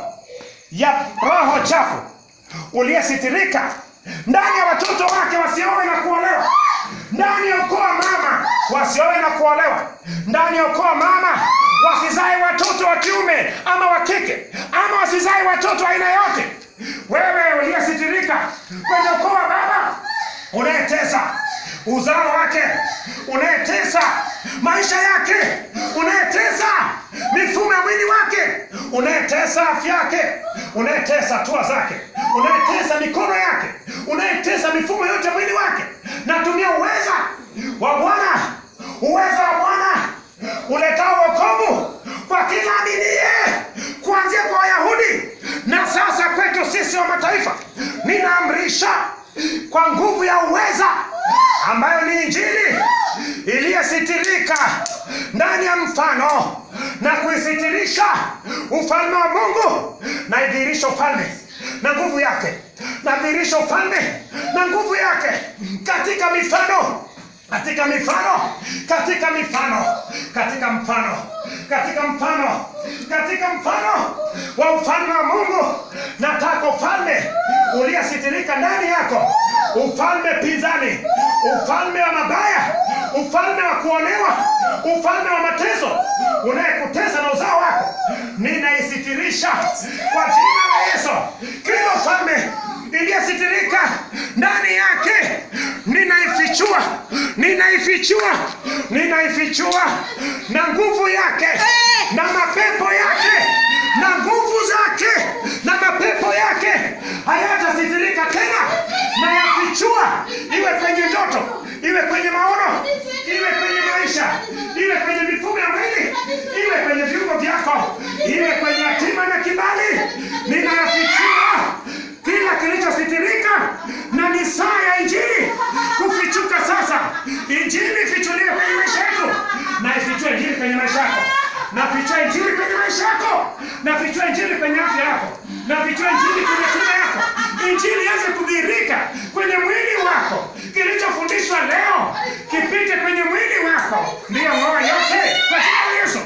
ya roho chafu uliyesitirika ndani ya watoto wake wasioe na kuolewa, ndani ya ukoo wa mama wasioe na kuolewa, ndani ya ukoo wa mama wasizae watoto wa kiume ama wa kike, ama wasizae watoto wa aina yote. Wewe uliyesitirika kwenye ukoo wa baba unayetesa uzao wake, unayetesa maisha yake, unayetesa mifumo ya mwili wake, unayetesa afya yake, unayetesa hatua zake, unayetesa mikono yake, unayetesa mifumo yote mwili wake, natumia uweza wa Bwana, uweza wa Bwana uletao wokovu kwa kila aminiye, kuanzia kwa Wayahudi na sasa kwetu sisi wa mataifa. Ninaamrisha kwa nguvu ya uweza ambayo ni Injili iliyesitirika ndani ya mfano na kuisitirisha ufalme wa Mungu, na idhihirisha ufalme na nguvu yake, na idhihirisha ufalme na nguvu yake katika mifano, katika mifano, katika mifano, katika mfano, katika mfano, katika mfano wa ufalme wa Mungu. Nataka ufalme uliyesitirika ndani yako, ufalme pinzani, ufalme wa mabaya, ufalme wa kuonewa, ufalme wa mateso unayekutesa na uzao wako, ninaisitirisha kwa jina la Yesu. Kila ufalme iliyesitirika ndani yake ninaifichua, ninaifichua, ninaifichua na nguvu yake na mapepo yake na nguvu zake na mapepo yake hayatasitirika tena. Na yafichua, iwe kwenye ndoto, iwe kwenye maono, iwe kwenye maisha, iwe kwenye mifumo ya mwili, iwe kwenye viungo vyako, iwe kwenye hatima na kibali. Ninayafichua kila kilichositirika, na ni saa ya Injili kufichuka sasa. Injili ifichuliwe kwenye maisha yetu, na ifichue Injili kwenye maisha yako, na fichue Injili kwenye maisha yako, na fichue Injili kwenye afya yako, na fichue Injili kwenye tunda yako. Injili ianze kudhihirika kwenye mwili wako. Kilichofundishwa leo kipite kwenye mwili wako. Ndiyo ng'oa yote kwa jina la Yesu.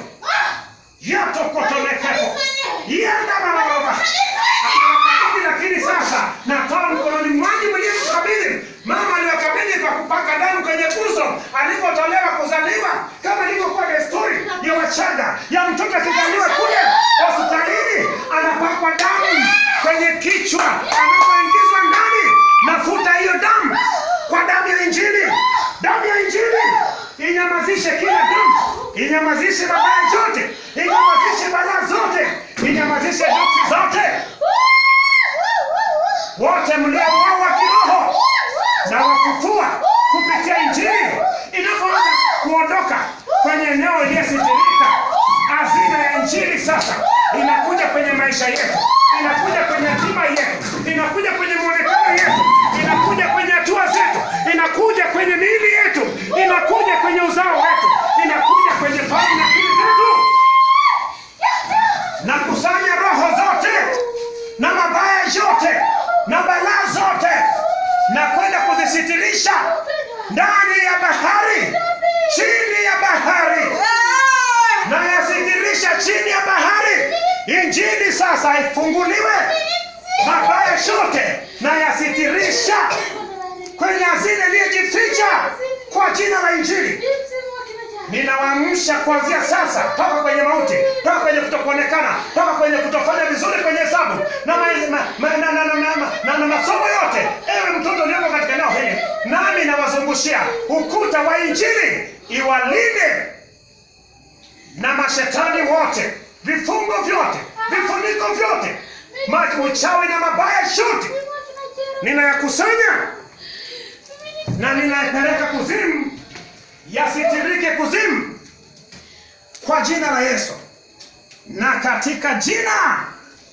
Yatokotolekepo yenda barabara. Lakini sasa natoa mkononi mwangu mwenyewe kukabidhi. Mama aliwakabidhi kwa kupaka damu kwenye uso alipotolewa kuzaliwa, kama ilivyokuwa desturi ya wachanga ya mtoto akizaliwa kule hospitalini, anapakwa damu kwenye kichwa anapoingizwa ndani. Nafuta hiyo damu kwa damu ya Injili. Damu ya Injili inyamazishe kila damu, inyamazishe mabaya yote, inyamazishe balaa zote, inyamazishe nafsi zote. Wote mliouawa kiroho na wafufua kupitia Injili inapoanza kuondoka kwenye eneo iliyesitirika. Hazina ya Injili sasa inakuja kwenye maisha yetu, inakuja kwenye hatima yetu, inakuja kwenye muonekano yetu, inakuja kwenye hatua zetu, inakuja kwenye miili yetu, inakuja kwenye uzao wetu, inakuja kwenye fahamu na akili zetu. Na kusanya roho zote na mabaya yote na balaa zote, na kwenda kuzisitirisha ndani ya bahari, chini ya bahari, na yasitirisha chini ya bahari. Injili sasa ifunguliwe, mabaya yote na yasitirisha kwenye hazina iliyojificha kwa jina la Injili. Ninawaamsha kuanzia sasa, toka kwenye mauti, toka kwenye kutokuonekana, toka kwenye kutofanya vizuri kwenye hesabu na ma, ma, na, na, na, na, na, na masomo yote. Ewe mtoto uliyoko katika eneo hili, nami nawazungushia ukuta wa Injili iwalinde na mashetani wote, vifungo vyote, vifuniko vyote, uchawi na mabaya yote. Ninayakusanya na ninayapeleka kuzimu, yasitirike kuzimu kwa jina la Yesu. na katika jina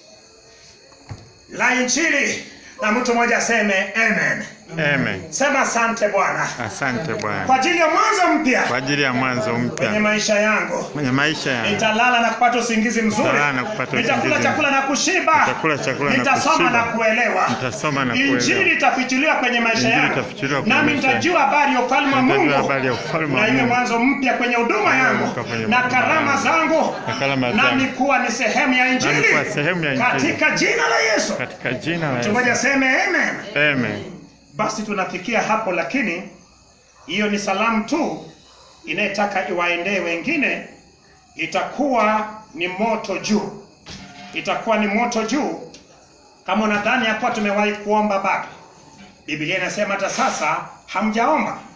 la Injili, na mtu mmoja aseme amen. Amen. Sema asante Bwana. Asante Bwana. Kwa ajili ya mwanzo mpya. Kwa ajili ya mwanzo Kwenye mpya. maisha yangu. Kwenye maisha yangu. Nitalala na kupata usingizi mzuri. Nitalala na kupata usingizi. Nitakula chakula na kushiba. Nitakula chakula na Nitasoma kushiba. na kuelewa. Nitasoma na kuelewa. Injili itafichuliwa kwenye maisha Injili yangu. itafichuliwa kwenye Nami maisha yangu. nitajua habari ya ufalme wa Nitajua Mungu. habari ya ufalme wa Na iwe Mungu. mwanzo mpya kwenye huduma yangu. kwenye Na huduma karama yangu. zangu. Na karama Nami zangu. kuwa ni sehemu ya Nami Injili. kuwa sehemu ya Injili. Katika jina la Yesu. Katika jina la Mtu mmoja Yesu. aseme amen. Amen. Basi tunafikia hapo, lakini hiyo ni salamu tu inayetaka iwaendee wengine. Itakuwa ni moto juu, itakuwa ni moto juu. Kama unadhani hapo tumewahi kuomba bado, Biblia inasema hata sasa hamjaomba.